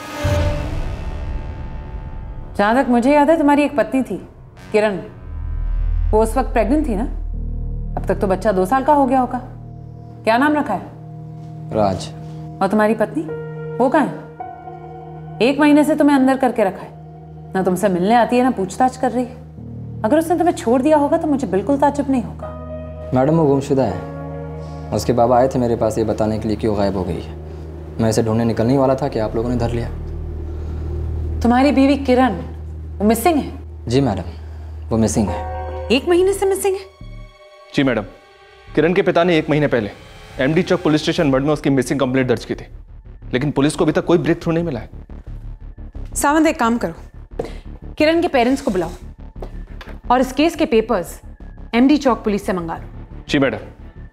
जहां तक मुझे याद है तुम्हारी एक पत्नी थी, किरण। वो उस वक्त प्रेग्नेंट थी ना? अब तक तो बच्चा 2 साल का हो गया होगा। क्या नाम रखा है? राज। और तुम्हारी पत्नी वो कहाँ है? 1 महीने से तुम्हें अंदर करके रखा है, ना तुमसे मिलने आती है ना पूछताछ कर रही है। अगर उसने तुम्हें छोड़ दिया होगा तो मुझे बिल्कुल ताज्जुब नहीं होगा। मैडम, वो गुमशुदा है। उसके बाबा आए थे मेरे पास ये बताने के लिए कि वो गायब हो गई है। मैं इसे ढूंढने निकलने वाला था कि आप लोगों ने धर लिया। तुम्हारी बीवी किरण वो मिसिंग है? जी मैडम, वो मिसिंग है। 1 महीने से मिसिंग है? जी मैडम, किरण के पिता ने 1 महीने पहले MD चौक पुलिस स्टेशन मर्ड में उसकी मिसिंग कंप्लेंट दर्ज की थी, लेकिन पुलिस को अभी तक कोई ब्रेक थ्रू नहीं मिला है। सावंत, एक काम करो, किरण के पेरेंट्स को बुलाओ और इस केस के पेपर्स MD चौक पुलिस से मंगा लो। जी मैडम।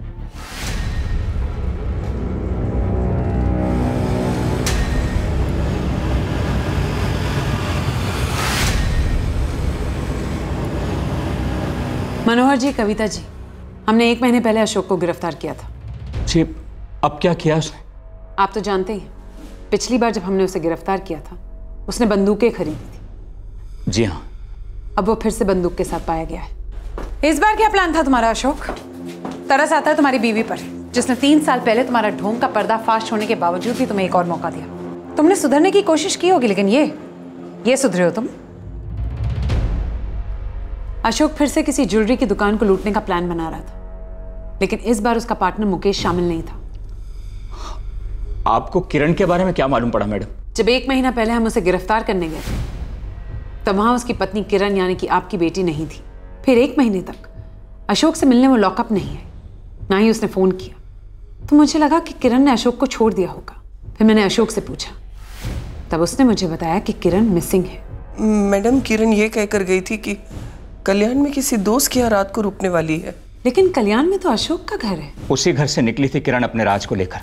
मनोहर जी, कविता जी, हमने 1 महीने पहले अशोक को गिरफ्तार किया था। जी, अब क्या किया उसने? आप तो जानते ही, पिछली बार जब हमने उसे गिरफ्तार किया था उसने बंदूकें खरीदी थी। जी हाँ। अब वो फिर से बंदूक के साथ पाया गया है। इस बार क्या प्लान था तुम्हारा अशोक? तरस आता है तुम्हारी बीवी पर, जिसने 3 साल पहले तुम्हारा ढोंग का पर्दाफाश होने के बावजूद भी तुम्हें एक और मौका दिया। तुमने सुधरने की कोशिश की होगी, लेकिन ये सुधरे हो तुम। अशोक फिर से किसी ज्वेलरी की दुकान को लूटने का प्लान बना रहा था, लेकिन इस बार उसका पार्टनर मुकेश शामिल नहीं था। आपको किरण के बारे में क्या मालूम पड़ा मैडम? जब 1 महीना पहले हम उसे गिरफ्तार करने गए थे, तब वहां उसकी पत्नी किरण यानी कि आपकी बेटी नहीं थी। फिर 1 महीने तक अशोक से मिलने वो लॉकअप नहीं है, ना ही उसने फोन किया। तो मुझे लगा कि किरण ने अशोक को छोड़ दिया होगा। फिर मैंने अशोक से पूछा, तब उसने मुझे बताया कि किरण मिसिंग है। मैडम, किरण ये कहकर गई थी कि कल्याण में किसी दोस्त की यहाँ रात को रुकने वाली है। लेकिन कल्याण में तो अशोक का घर है। उसी घर से निकली थी किरण अपने राज को लेकर।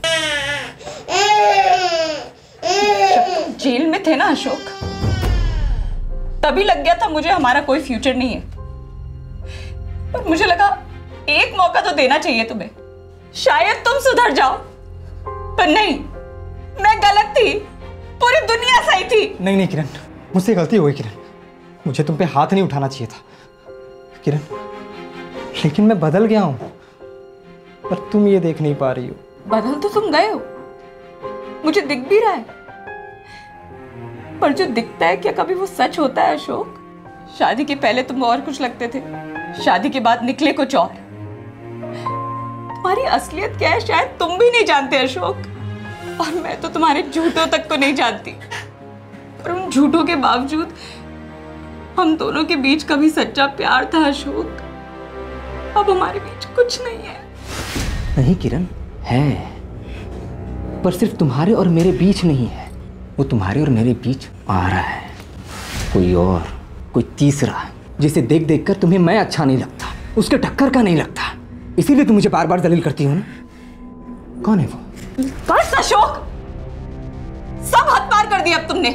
जेल में थे ना अशोक, तभी लग गया था मुझे हमारा कोई फ्यूचर नहीं है। पर मुझे लगा एक मौका तो देना चाहिए तुम्हें, शायद तुम सुधर जाओ। पर नहीं, मैं गलत थी, पूरी दुनिया सही थी। नहीं किरण, मुझसे गलती हो गई किरण। मुझे तुम पे हाथ नहीं उठाना चाहिए था किरण, लेकिन मैं बदल गया हूं, पर तुम ये देख नहीं पा रही हो। बदल तो तुम गए हो, मुझे दिख भी रहा है, पर जो दिखता है क्या कभी वो सच होता है अशोक? शादी के पहले तुम और कुछ लगते थे, शादी के बाद निकले कुछ और। तुम्हारी असलियत क्या है शायद तुम भी नहीं जानते अशोक, और मैं तो तुम्हारे झूठों तक को नहीं जानती। पर उन झूठों के बावजूद हम दोनों के बीच कभी सच्चा प्यार था अशोक। अब हमारे बीच कुछ नहीं है। नहीं किरण, है, पर सिर्फ तुम्हारे और मेरे बीच नहीं है, वो तुम्हारे और मेरे बीच आ रहा है। कोई और, कोई तीसरा, जिसे देख देख कर तुम्हें मैं अच्छा नहीं लगता, उसके टक्कर का नहीं लगता, इसीलिए तुम मुझे बार बार दलील करती हो ना। कौन है वो? बस अशोक, सब हद पार कर दिया अब तुमने।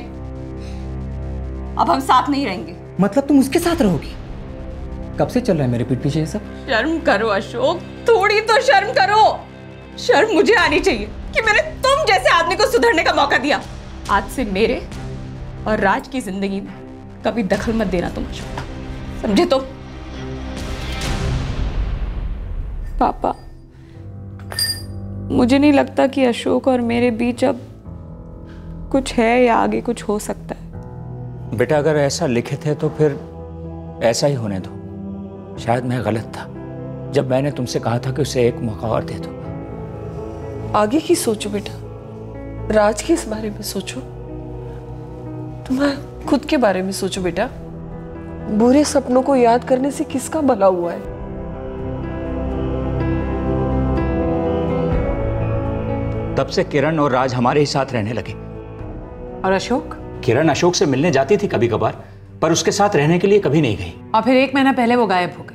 अब हम साथ नहीं रहेंगे। मतलब तुम उसके साथ रहोगी? कब से चल रहा है मेरे पीठ पीछे ये सब? शर्म करो अशोक, थोड़ी तो शर्म करो। शर्म मुझे आनी चाहिए कि मैंने तुम जैसे आदमी को सुधरने का मौका दिया। आज से मेरे और राज की जिंदगी में कभी दखल मत देना तुम अशोक, समझे? तो पापा, मुझे नहीं लगता कि अशोक और मेरे बीच अब कुछ है या आगे कुछ हो सकता है। बेटा, अगर ऐसा लिखित है तो फिर ऐसा ही होने दो। शायद मैं गलत था जब मैंने तुमसे कहा था कि उसे एक मौका और दे दो। आगे की सोचो बेटा, राज के इस बारे में सोचो, तुम्हारे खुद के बारे में सोचो बेटा। बुरे सपनों को याद करने से किसका भला हुआ है? तब से किरण और राज हमारे ही साथ रहने लगे। और अशोक? किरण अशोक से मिलने जाती थी कभी कभार, पर उसके साथ रहने के लिए कभी नहीं गई। और फिर 1 महीना पहले वो गायब हो गई।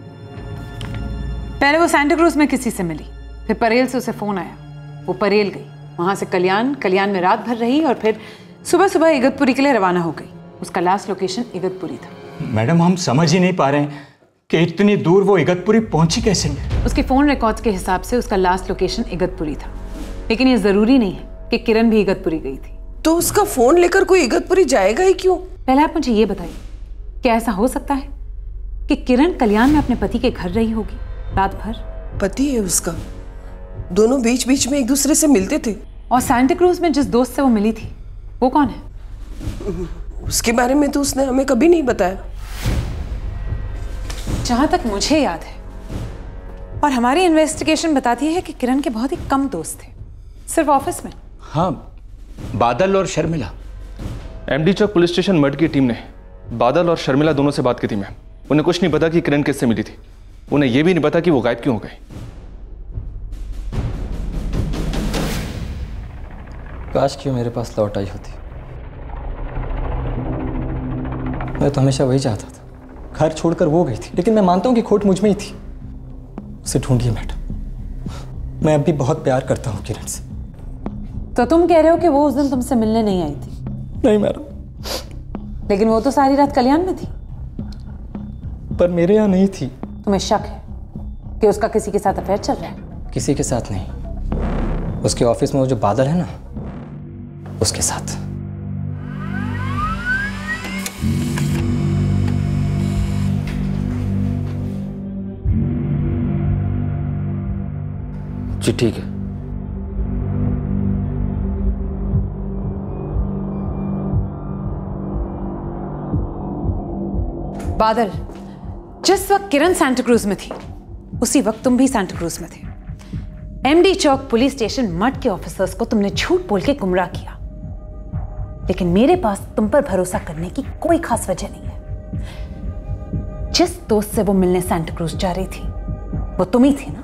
पहले वो सांता क्रूज में किसी से मिली, फिर परेल से उसे फोन आया, वो परेल गई, वहां से कल्याण में रात भर रही और फिर सुबह सुबह इगतपुरी के लिए रवाना हो गई। उसका लास्ट लोकेशन इगतपुरी था। मैडम हम समझ ही नहीं पा रहे हैं कि इतनी दूर वो इगतपुरी पहुंची कैसे? उसके फोन रिकॉर्ड्स के हिसाब से उसका लास्ट लोकेशन इगतपुरी था, लेकिन ये जरूरी नहीं है कि किरण भी इगतपुरी गई थी। तो उसका फोन लेकर कोई इगतपुरी जाएगा ही क्यों? पहले आप मुझे ये बताइए, क्या ऐसा हो सकता है कि किरण कल्याण में अपने पति के घर रही होगी रात भर? पति है उसका, दोनोmək बीच बीच में एक दूसरे से मिलते थे। और सांता क्रूज में जिस दोस्त से वो मिली थी वो कौन है? उसके बारे में तो उसने हमें कभी नहीं बताया। जहां तक मुझे याद है और हमारी इन्वेस्टिगेशन बताती है कि किरण के बहुत ही कम दोस्त थे, सिर्फ ऑफिस में। हाँ, बादल और Sharmila. MD Chowk police station मर्ड की टीम ने बादल और शर्मिला दोनों से बात की थी मैम। उन्हें कुछ नहीं पता कि किरण किससे मिली थी, उन्हें यह भी नहीं पता कि वो गायब क्यों हो गए। काश कि मेरे पास लौट आई होती। मैं तो हमेशा वही चाहता था, घर छोड़कर वो गई थी, लेकिन मैं मानता हूं कि खोट मुझ में ही थी। उसे ढूंढिए मैडम, मैं अब भी बहुत प्यार करता हूं किरण से। तो तुम कह रहे हो कि वो उस दिन तुमसे मिलने नहीं आई थी? नहीं मैडम। लेकिन वो तो सारी रात कल्याण में थी। पर मेरे यहाँ नहीं थी। तुम्हें शक है कि उसका किसी के साथ अफेयर चल रहा है? किसी के साथ नहीं, उसके ऑफिस में वो जो बादल है ना, उसके साथ। जी ठीक है। बादल, जिस वक्त किरण सांता क्रूज में थी उसी वक्त तुम भी सांता क्रूज में थे। एमडी चौक पुलिस स्टेशन मर्ड के ऑफिसर्स को तुमने झूठ बोल के गुमराह किया, लेकिन मेरे पास तुम पर भरोसा करने की कोई खास वजह नहीं है। जिस दोस्त से वो मिलने सांता क्रूज जा रही थी वो तुम ही थी ना?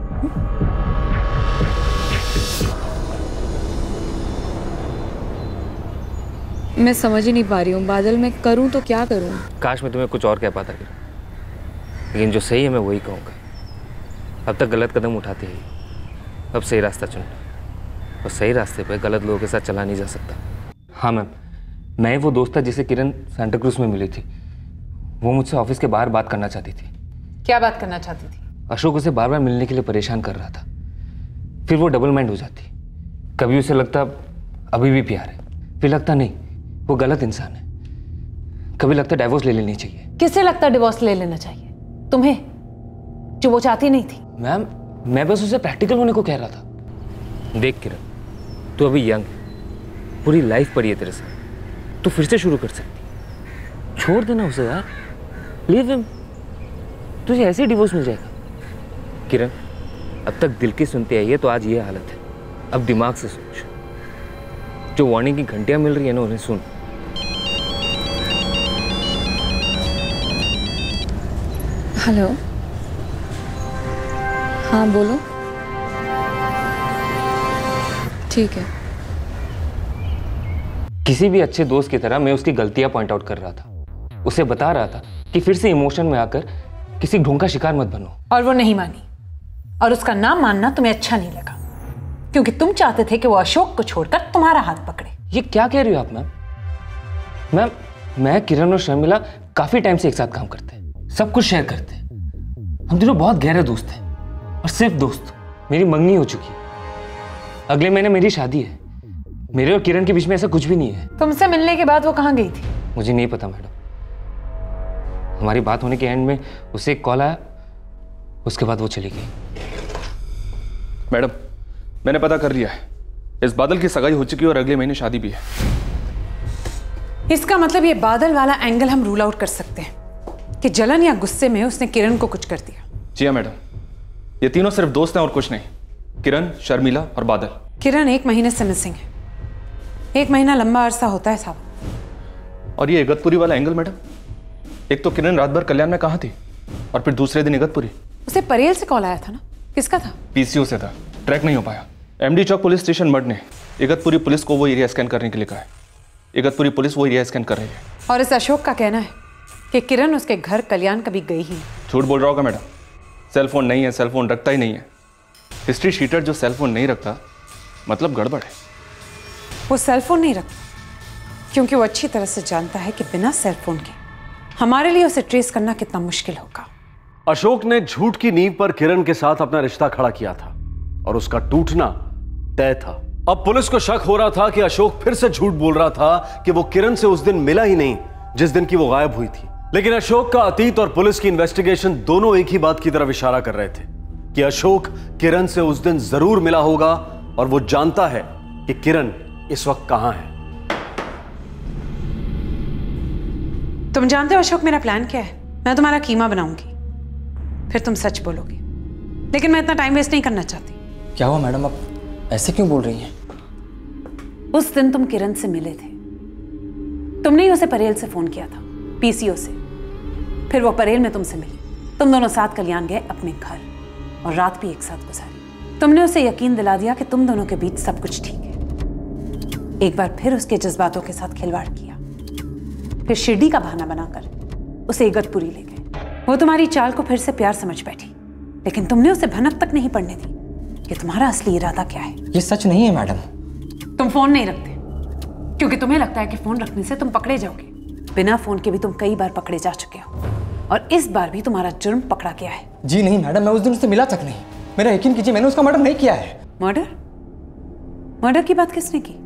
मैं समझ ही नहीं पा रही हूँ बादल, मैं करूँ तो क्या करूँ? काश मैं तुम्हें कुछ और कह पाता, लेकिन जो सही है मैं वही कहूँगा। अब तक गलत कदम उठाते ही, अब सही रास्ता चुनना, और सही रास्ते पे गलत लोगों के साथ चला नहीं जा सकता। हाँ मैम, मैं ही वो दोस्त था जिसे किरण सांता क्रूज में मिली थी। वो मुझसे ऑफिस के बाहर बात करना चाहती थी। क्या बात करना चाहती थी? अशोक उसे बार बार मिलने के लिए परेशान कर रहा था। फिर वो डबल माइंड हो जाती। कभी उसे लगता अभी भी प्यार है, फिर लगता नहीं वो गलत इंसान है, कभी लगता डिवोर्स ले लेनी चाहिए। किसे लगता डिवोर्स ले लेना चाहिए? तुम्हें, जो वो चाहती नहीं थी। मैम, मैं बस उसे प्रैक्टिकल होने को कह रहा था। देख किरण, तू अभी यंग है, पूरी लाइफ पड़ी है तेरे साथ, तू फिर से शुरू कर सकती। छोड़ देना उसे यार, लीव हिम, तुझे ऐसे ही डिवोर्स मिल जाएगा। किरण, अब तक दिल की सुनते आई है तो आज ये हालत है। अब दिमाग से सोच, जो वार्निंग की घंटियां मिल रही है ना उन्हें सुन। हेलो, हाँ बोलो। ठीक है। किसी भी अच्छे दोस्त की तरह मैं उसकी गलतियां पॉइंट आउट कर रहा था, उसे बता रहा था कि फिर से इमोशन में आकर किसी ढोंग का शिकार मत बनो। और वो नहीं मानी, और उसका नाम मानना तुम्हें अच्छा नहीं लगा, क्योंकि तुम चाहते थे कि वो अशोक को छोड़कर तुम्हारा हाथ पकड़े। ये क्या कह रही हो आप मैम? मैम, मैं, किरण और शर्मिला काफी टाइम से एक साथ काम करते हैं, सब कुछ शेयर करते हैं। हम दोनों बहुत गहरे दोस्त हैं, और सिर्फ दोस्त। मेरी मंगनी हो चुकी है, अगले महीने मेरी शादी है। मेरे और किरण के बीच में ऐसा कुछ भी नहीं है। तुमसे मिलने के बाद वो कहाँ गई थी? मुझे नहीं पता मैडम। हमारी बात होने के एंड में उसे एक कॉल आया, उसके बाद वो चली गई। मैडम, मैंने पता कर लिया है, इस बादल की सगाई हो चुकी है और अगले महीने शादी भी है। इसका मतलब ये बादल वाला एंगल हम रूल आउट कर सकते हैं कि जलन या गुस्से में उसने किरण को कुछ कर दिया। जी हाँ मैडम, ये तीनों सिर्फ दोस्त हैं और कुछ नहीं। किरण, शर्मिला और बादल। किरण 1 महीने से मिसिंग है। 1 महीना लंबा अरसा होता है साहब। और ये इगतपुरी वाला एंगल मैडम, एक तो किरण रात भर कल्याण में कहाँ थी और फिर दूसरे दिन इगतपुरी। उसे परेल से कॉल आया था ना, किसका था? पीसीओ से था, ट्रैक नहीं हो पाया। एमडी चौक पुलिस स्टेशन मड ने इगतपुरी पुलिस को वो एरिया स्कैन करने के लिए कहा है। इगतपुरी पुलिस वो एरिया स्कैन कर रही है। और इस अशोक का कहना है कि किरण उसके घर कल्याण कभी गई ही नहीं। झूठ बोल रहा होगा मैडम, सेलफोन नहीं है, सेलफोन रखता ही नहीं है। हिस्ट्री शीटर जो सेलफोन नहीं रखता मतलब गड़बड़ है। वो सेलफोन नहीं रखता क्योंकि वो अच्छी तरह से जानता है कि बिना सेलफोन के हमारे लिए उसे ट्रेस करना कितना मुश्किल होगा। अशोक ने झूठ की नींव पर किरण के साथ अपना रिश्ता खड़ा किया था और उसका टूटना तय था। अब पुलिस को शक हो रहा था कि अशोक फिर से झूठ बोल रहा था कि वो किरण से उस दिन मिला ही नहीं जिस दिन की वो गायब हुई थी। लेकिन अशोक का अतीत और पुलिस की इन्वेस्टिगेशन दोनों एक ही बात की तरफ इशारा कर रहे थे कि अशोक किरण से उस दिन जरूर मिला होगा और वो जानता है कि किरण इस वक्त कहां है। तुम जानते हो अशोक मेरा प्लान क्या है? मैं तुम्हारा कीमा बनाऊंगी, फिर तुम सच बोलोगे। लेकिन मैं इतना टाइम वेस्ट नहीं करना चाहती। क्या हुआ मैडम, आप ऐसे क्यों बोल रही हैं? उस दिन तुम किरण से मिले थे, तुमने ही उसे परेल से फोन किया था, पीसीओ से। फिर वो परेल में तुमसे मिली, तुम दोनों साथ कल्याण गए अपने घर और रात भी एक साथ गुजारी। तुमने उसे यकीन दिला दिया कि तुम दोनों के बीच सब कुछ ठीक है। एक बार फिर उसके जज्बातों के साथ खिलवाड़ किया, फिर शिरडी का बहाना बनाकर उसे इगतपुरी ले गए। वो तुम्हारी चाल को फिर से प्यार समझ बैठी, लेकिन तुमने उसे भनक तक नहीं पड़ने दी कि तुम्हारा असली इरादा क्या है। ये सच नहीं है मैडम। तुम फोन नहीं रखते क्योंकि तुम्हें लगता है कि फोन रखने से तुम पकड़े जाओगे। बिना फोन के भी तुम कई बार पकड़े जा चुके हो और इस बार भी तुम्हारा जुर्म पकड़ा गया है। जी नहीं मैडम, मैं उस दिन उससे मिला तक नहीं। मेरा यकीन कीजिए, मैंने उसका मर्डर नहीं किया है। मर्डर? मर्डर की बात किसने की?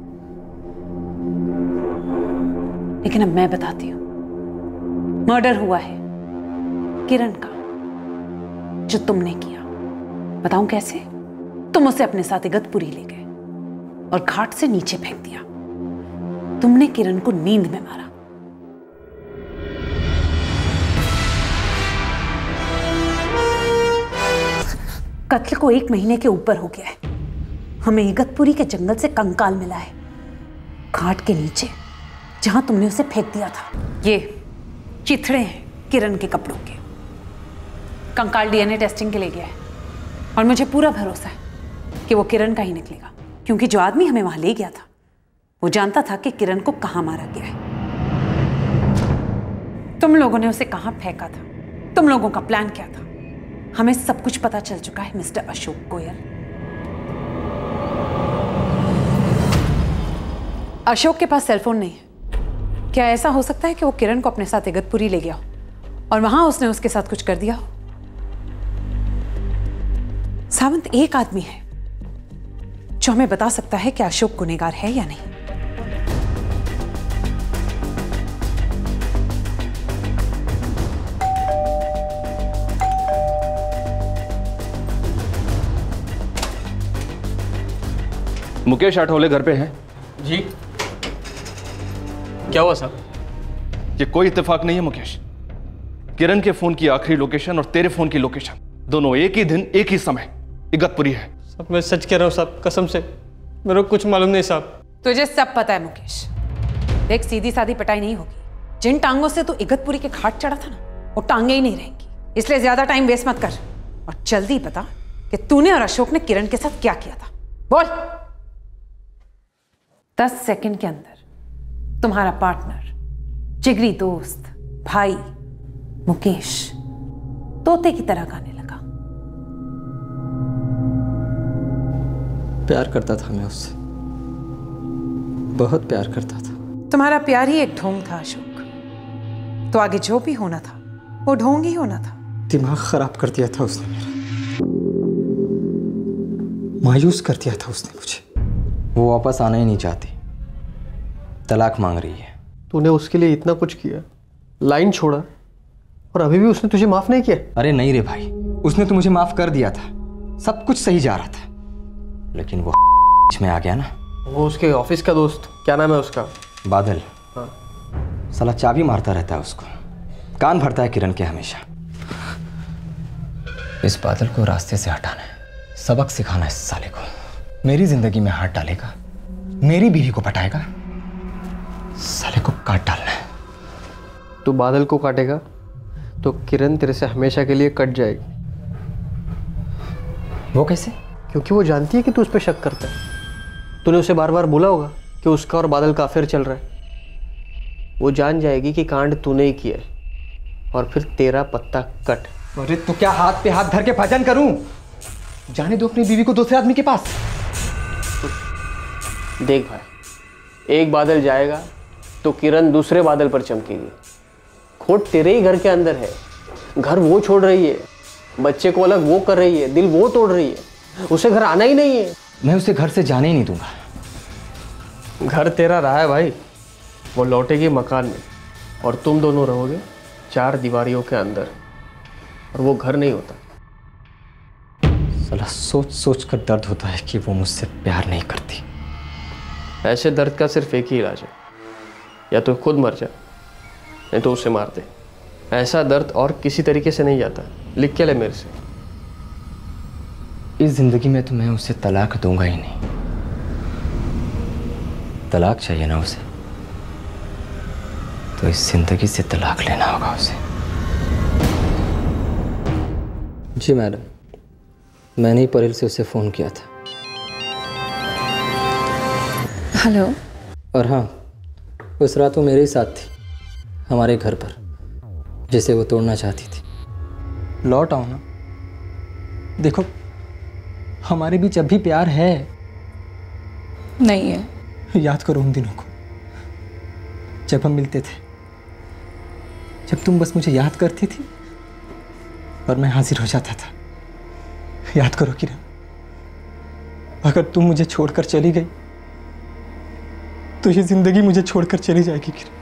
लेकिन अब मैं बताती हूं, मर्डर हुआ है किरण का, जो तुमने किया। बताऊं कैसे? तुम उसे अपने साथ इगतपुरी ले गए और घाट से नीचे फेंक दिया। तुमने किरण को नींद में मारा। कत्ल को 1 महीने के ऊपर हो गया है। हमें इगतपुरी के जंगल से कंकाल मिला है, घाट के नीचे जहां तुमने उसे फेंक दिया था। ये चिथड़े हैं किरण के कपड़ों के। कंकाल डीएनए टेस्टिंग के लिए गया है और मुझे पूरा भरोसा है कि वो किरण का ही निकलेगा, क्योंकि जो आदमी हमें वहां ले गया था वो जानता था कि किरण को कहां मारा गया है। तुम लोगों ने उसे कहां फेंका था, तुम लोगों का प्लान क्या था, हमें सब कुछ पता चल चुका है मिस्टर अशोक गोयल। अशोक के पास सेलफोन नहीं है। क्या ऐसा हो सकता है कि वो किरण को अपने साथ इगतपुरी ले गया हो और वहां उसने उसके साथ कुछ कर दिया हो? सावंत, एक आदमी है जो हमें बता सकता है कि अशोक गुनहगार है या नहीं। मुकेश आठवले घर पे हैं? जी। क्या हुआ साहब? ये कोई इत्तेफाक नहीं है मुकेश। किरण के फोन की आखिरी लोकेशन और तेरे फोन की लोकेशन दोनों एक ही दिन एक ही समय इगतपुरी है। साहब मैं सच कह रहा हूँ साहब, कसम से मेरे को कुछ मालूम नहीं साहब। तुझे सब पता है मुकेश। देख, सीधी सादी पिटाई नहीं होगी। जिन टांगों से तू इगतपुरी के घाट चढ़ा था ना, वो टांगे ही नहीं रहेंगी। इसलिए ज्यादा टाइम वेस्ट मत कर और जल्दी बता कि तूने और अशोक ने किरण के साथ क्या किया था। बोल। 10 सेकंड के अंदर तुम्हारा पार्टनर, जिगरी दोस्त, भाई मुकेश तोते की तरह गाने लगा। प्यार करता था मैं उससे, बहुत प्यार करता था। तुम्हारा प्यार ही एक ढोंग था अशोक, तो आगे जो भी होना था वो ढोंग ही होना था। दिमाग खराब कर दिया था उसने मेरा, मायूस कर दिया था उसने मुझे। वो वापस आना ही नहीं चाहती, तलाक मांग रही है। तूने उसके लिए इतना कुछ किया, लाइन छोड़ा और अभी भी उसने तुझे माफ नहीं किया? अरे नहीं रे भाई, उसने तो मुझे माफ कर दिया था, सब कुछ सही जा रहा था, लेकिन वो में आ गया ना। वो उसके ऑफिस का दोस्त, क्या नाम है उसका? बादल। हाँ। साला चाबी मारता रहता है उसको, कान भरता है किरण के हमेशा। इस बादल को रास्ते से हटाना है, सबक सिखाना इस साले को। मेरी जिंदगी में हाथ डालेगा, मेरी बीवी को पटाएगा, साले को काट डालना है। तू बादल को काटेगा तो किरण तेरे से हमेशा के लिए कट जाएगी। वो कैसे? क्योंकि वो जानती है कि तू उस पर शक करता है। तूने उसे बार बार बोला होगा कि उसका और बादल का अफेयर चल रहा है। वो जान जाएगी कि कांड तूने ही किया है और फिर तेरा पत्ता कट। अरे तो क्या हाथ पे हाथ धर के भजन करूं? जाने दो अपनी बीवी को दूसरे आदमी के पास। देख भाई, एक बादल जाएगा तो किरण दूसरे बादल पर चमकेगी। खोट तेरे ही घर के अंदर है। घर वो छोड़ रही है, बच्चे को अलग वो कर रही है, दिल वो तोड़ रही है, उसे घर आना ही नहीं है। मैं उसे घर से जाने ही नहीं दूंगा। घर तेरा रहा है भाई, वो लौटेगी मकान में और तुम दोनों रहोगे 4 दीवारियों के अंदर, और वो घर नहीं होता। साला सोच सोच कर दर्द होता है कि वो मुझसे प्यार नहीं करती। ऐसे दर्द का सिर्फ एक ही इलाज है, या तो खुद मर जा नहीं तो उसे मार दे। ऐसा दर्द और किसी तरीके से नहीं जाता। लिख के ले मेरे से। इस जिंदगी में तो मैं उसे तलाक दूंगा ही नहीं। तलाक चाहिए ना उसे, तो इस जिंदगी से तलाक लेना होगा उसे। जी मैडम, मैंने ही परिल से उसे फ़ोन किया था। हेलो। और हाँ, उस रात वो मेरे ही साथ थी, हमारे घर पर, जिसे वो तोड़ना चाहती थी। लौट आओ ना। देखो, हमारे बीच अभी प्यार है। नहीं है। याद करो उन दिनों को जब हम मिलते थे, जब तुम बस मुझे याद करती थी और मैं हाजिर हो जाता था। याद करो किरण, अगर तुम मुझे छोड़कर चली गई तो ये जिंदगी मुझे छोड़कर चली जाएगी किरण।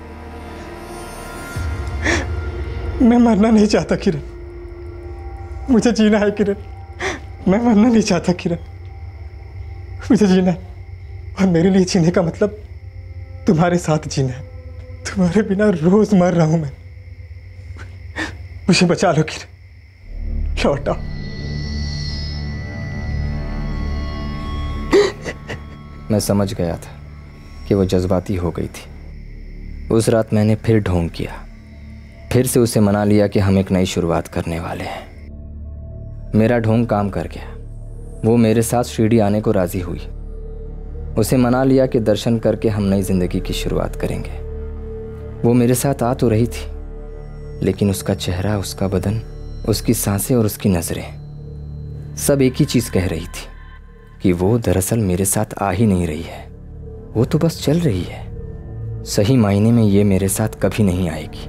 मैं मरना नहीं चाहता किरण, मुझे जीना है किरण। मैं मरना नहीं चाहता किरण, मुझे जीना है। और मेरे लिए जीने का मतलब तुम्हारे साथ जीना है। तुम्हारे बिना रोज मर रहा हूं मैं। मुझे बचा लो किरण, लौट आओ। मैं समझ गया था कि वो जज्बाती हो गई थी। उस रात मैंने फिर ढोंग किया, फिर से उसे मना लिया कि हम एक नई शुरुआत करने वाले हैं। मेरा ढोंग काम कर गया। वो मेरे साथ शिरडी आने को राजी हुई। उसे मना लिया कि दर्शन करके हम नई जिंदगी की शुरुआत करेंगे। वो मेरे साथ आ तो रही थी, लेकिन उसका चेहरा, उसका बदन, उसकी सांसें और उसकी नजरें सब एक ही चीज कह रही थी कि वो दरअसल मेरे साथ आ ही नहीं रही है। वो तो बस चल रही है। सही मायने में ये मेरे साथ कभी नहीं आएगी।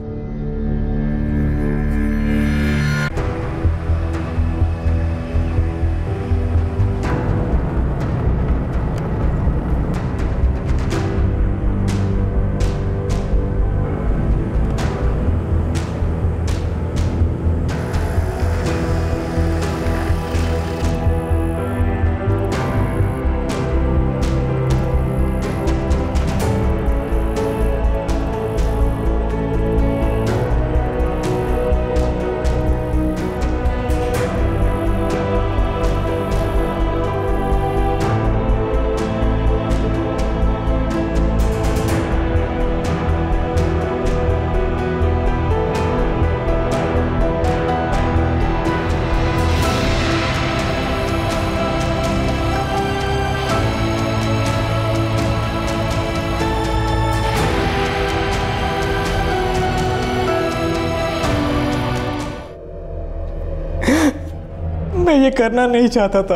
मैं ये करना नहीं चाहता था,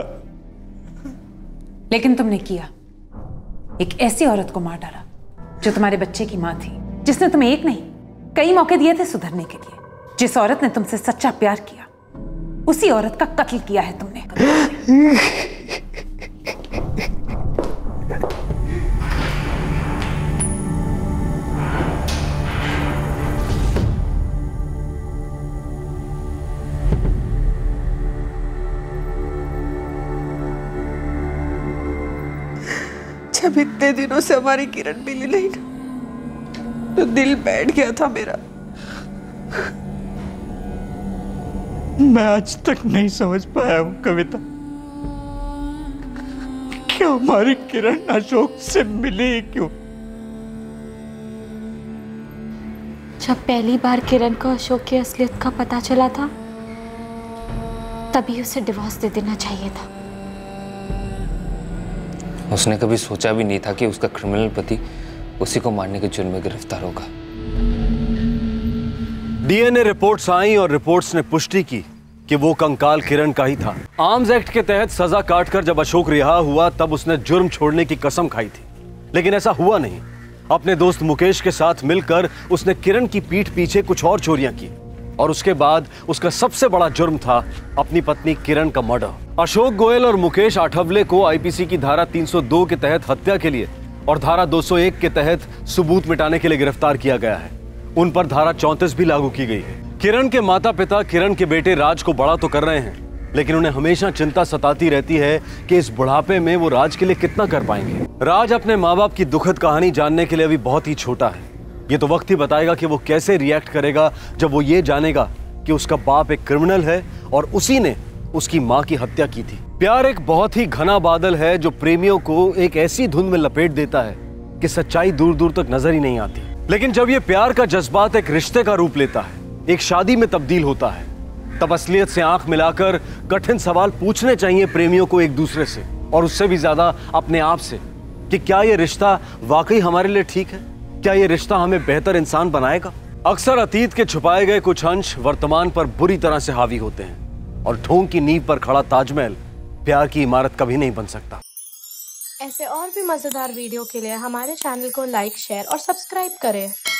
लेकिन तुमने किया। एक ऐसी औरत को मार डाला जो तुम्हारे बच्चे की मां थी, जिसने तुम्हें एक नहीं कई मौके दिए थे सुधरने के लिए। जिस औरत ने तुमसे सच्चा प्यार किया, उसी औरत का कत्ल किया है तुमने। जब इतने दिनों से हमारी किरण मिली नहीं ना, तो दिल बैठ गया था मेरा। मैं आज तक नहीं समझ पाया हूं कविता, कि हमारी किरण अशोक से मिली क्यों? जब पहली बार किरण को अशोक की असलियत का पता चला था, तभी उसे डिवोर्स दे देना चाहिए था। उसने कभी सोचा भी नहीं था कि उसका क्रिमिनल पति उसी को मारने के जुर्म में गिरफ्तार होगा। डीएनए रिपोर्ट्स आई और रिपोर्ट्स ने पुष्टि की कि वो कंकाल किरण का ही था। आर्म्स एक्ट के तहत सजा काटकर जब अशोक रिहा हुआ तब उसने जुर्म छोड़ने की कसम खाई थी, लेकिन ऐसा हुआ नहीं। अपने दोस्त मुकेश के साथ मिलकर उसने किरण की पीठ पीछे कुछ और चोरियां की और उसके बाद उसका सबसे बड़ा जुर्म था अपनी पत्नी किरण का मर्डर। अशोक गोयल और मुकेश आठवले को आईपीसी की धारा 302 के तहत हत्या के लिए और धारा 201 के तहत सबूत मिटाने के लिए गिरफ्तार किया गया है। उन पर धारा 34 भी लागू की गई है। किरण के माता पिता किरण के बेटे राज को बड़ा तो कर रहे हैं, लेकिन उन्हें हमेशा चिंता सताती रहती है कि इस बुढ़ापे में वो राज के लिए कितना कर पाएंगे। राज अपने माँ बाप की दुखद कहानी जानने के लिए अभी बहुत ही छोटा है। ये तो वक्त ही बताएगा कि वो कैसे रिएक्ट करेगा जब वो ये जानेगा कि उसका बाप एक क्रिमिनल है और उसी ने उसकी माँ की हत्या की थी। प्यार एक बहुत ही घना बादल है जो प्रेमियों को एक ऐसी धुंध में लपेट देता है कि सच्चाई दूर दूर तक नजर ही नहीं आती। लेकिन जब ये प्यार का जज्बात एक रिश्ते का रूप लेता है, एक शादी में तब्दील होता है, तब असलियत से आंख मिलाकर कठिन सवाल पूछने चाहिए प्रेमियों को एक दूसरे से, और उससे भी ज्यादा अपने आप से, कि क्या ये रिश्ता वाकई हमारे लिए ठीक है? क्या ये रिश्ता हमें बेहतर इंसान बनाएगा? अक्सर अतीत के छुपाए गए कुछ अंश वर्तमान पर बुरी तरह से हावी होते हैं और ढोंग की नींव पर खड़ा ताजमहल प्यार की इमारत कभी नहीं बन सकता। ऐसे और भी मजेदार वीडियो के लिए हमारे चैनल को लाइक, शेयर और सब्सक्राइब करें।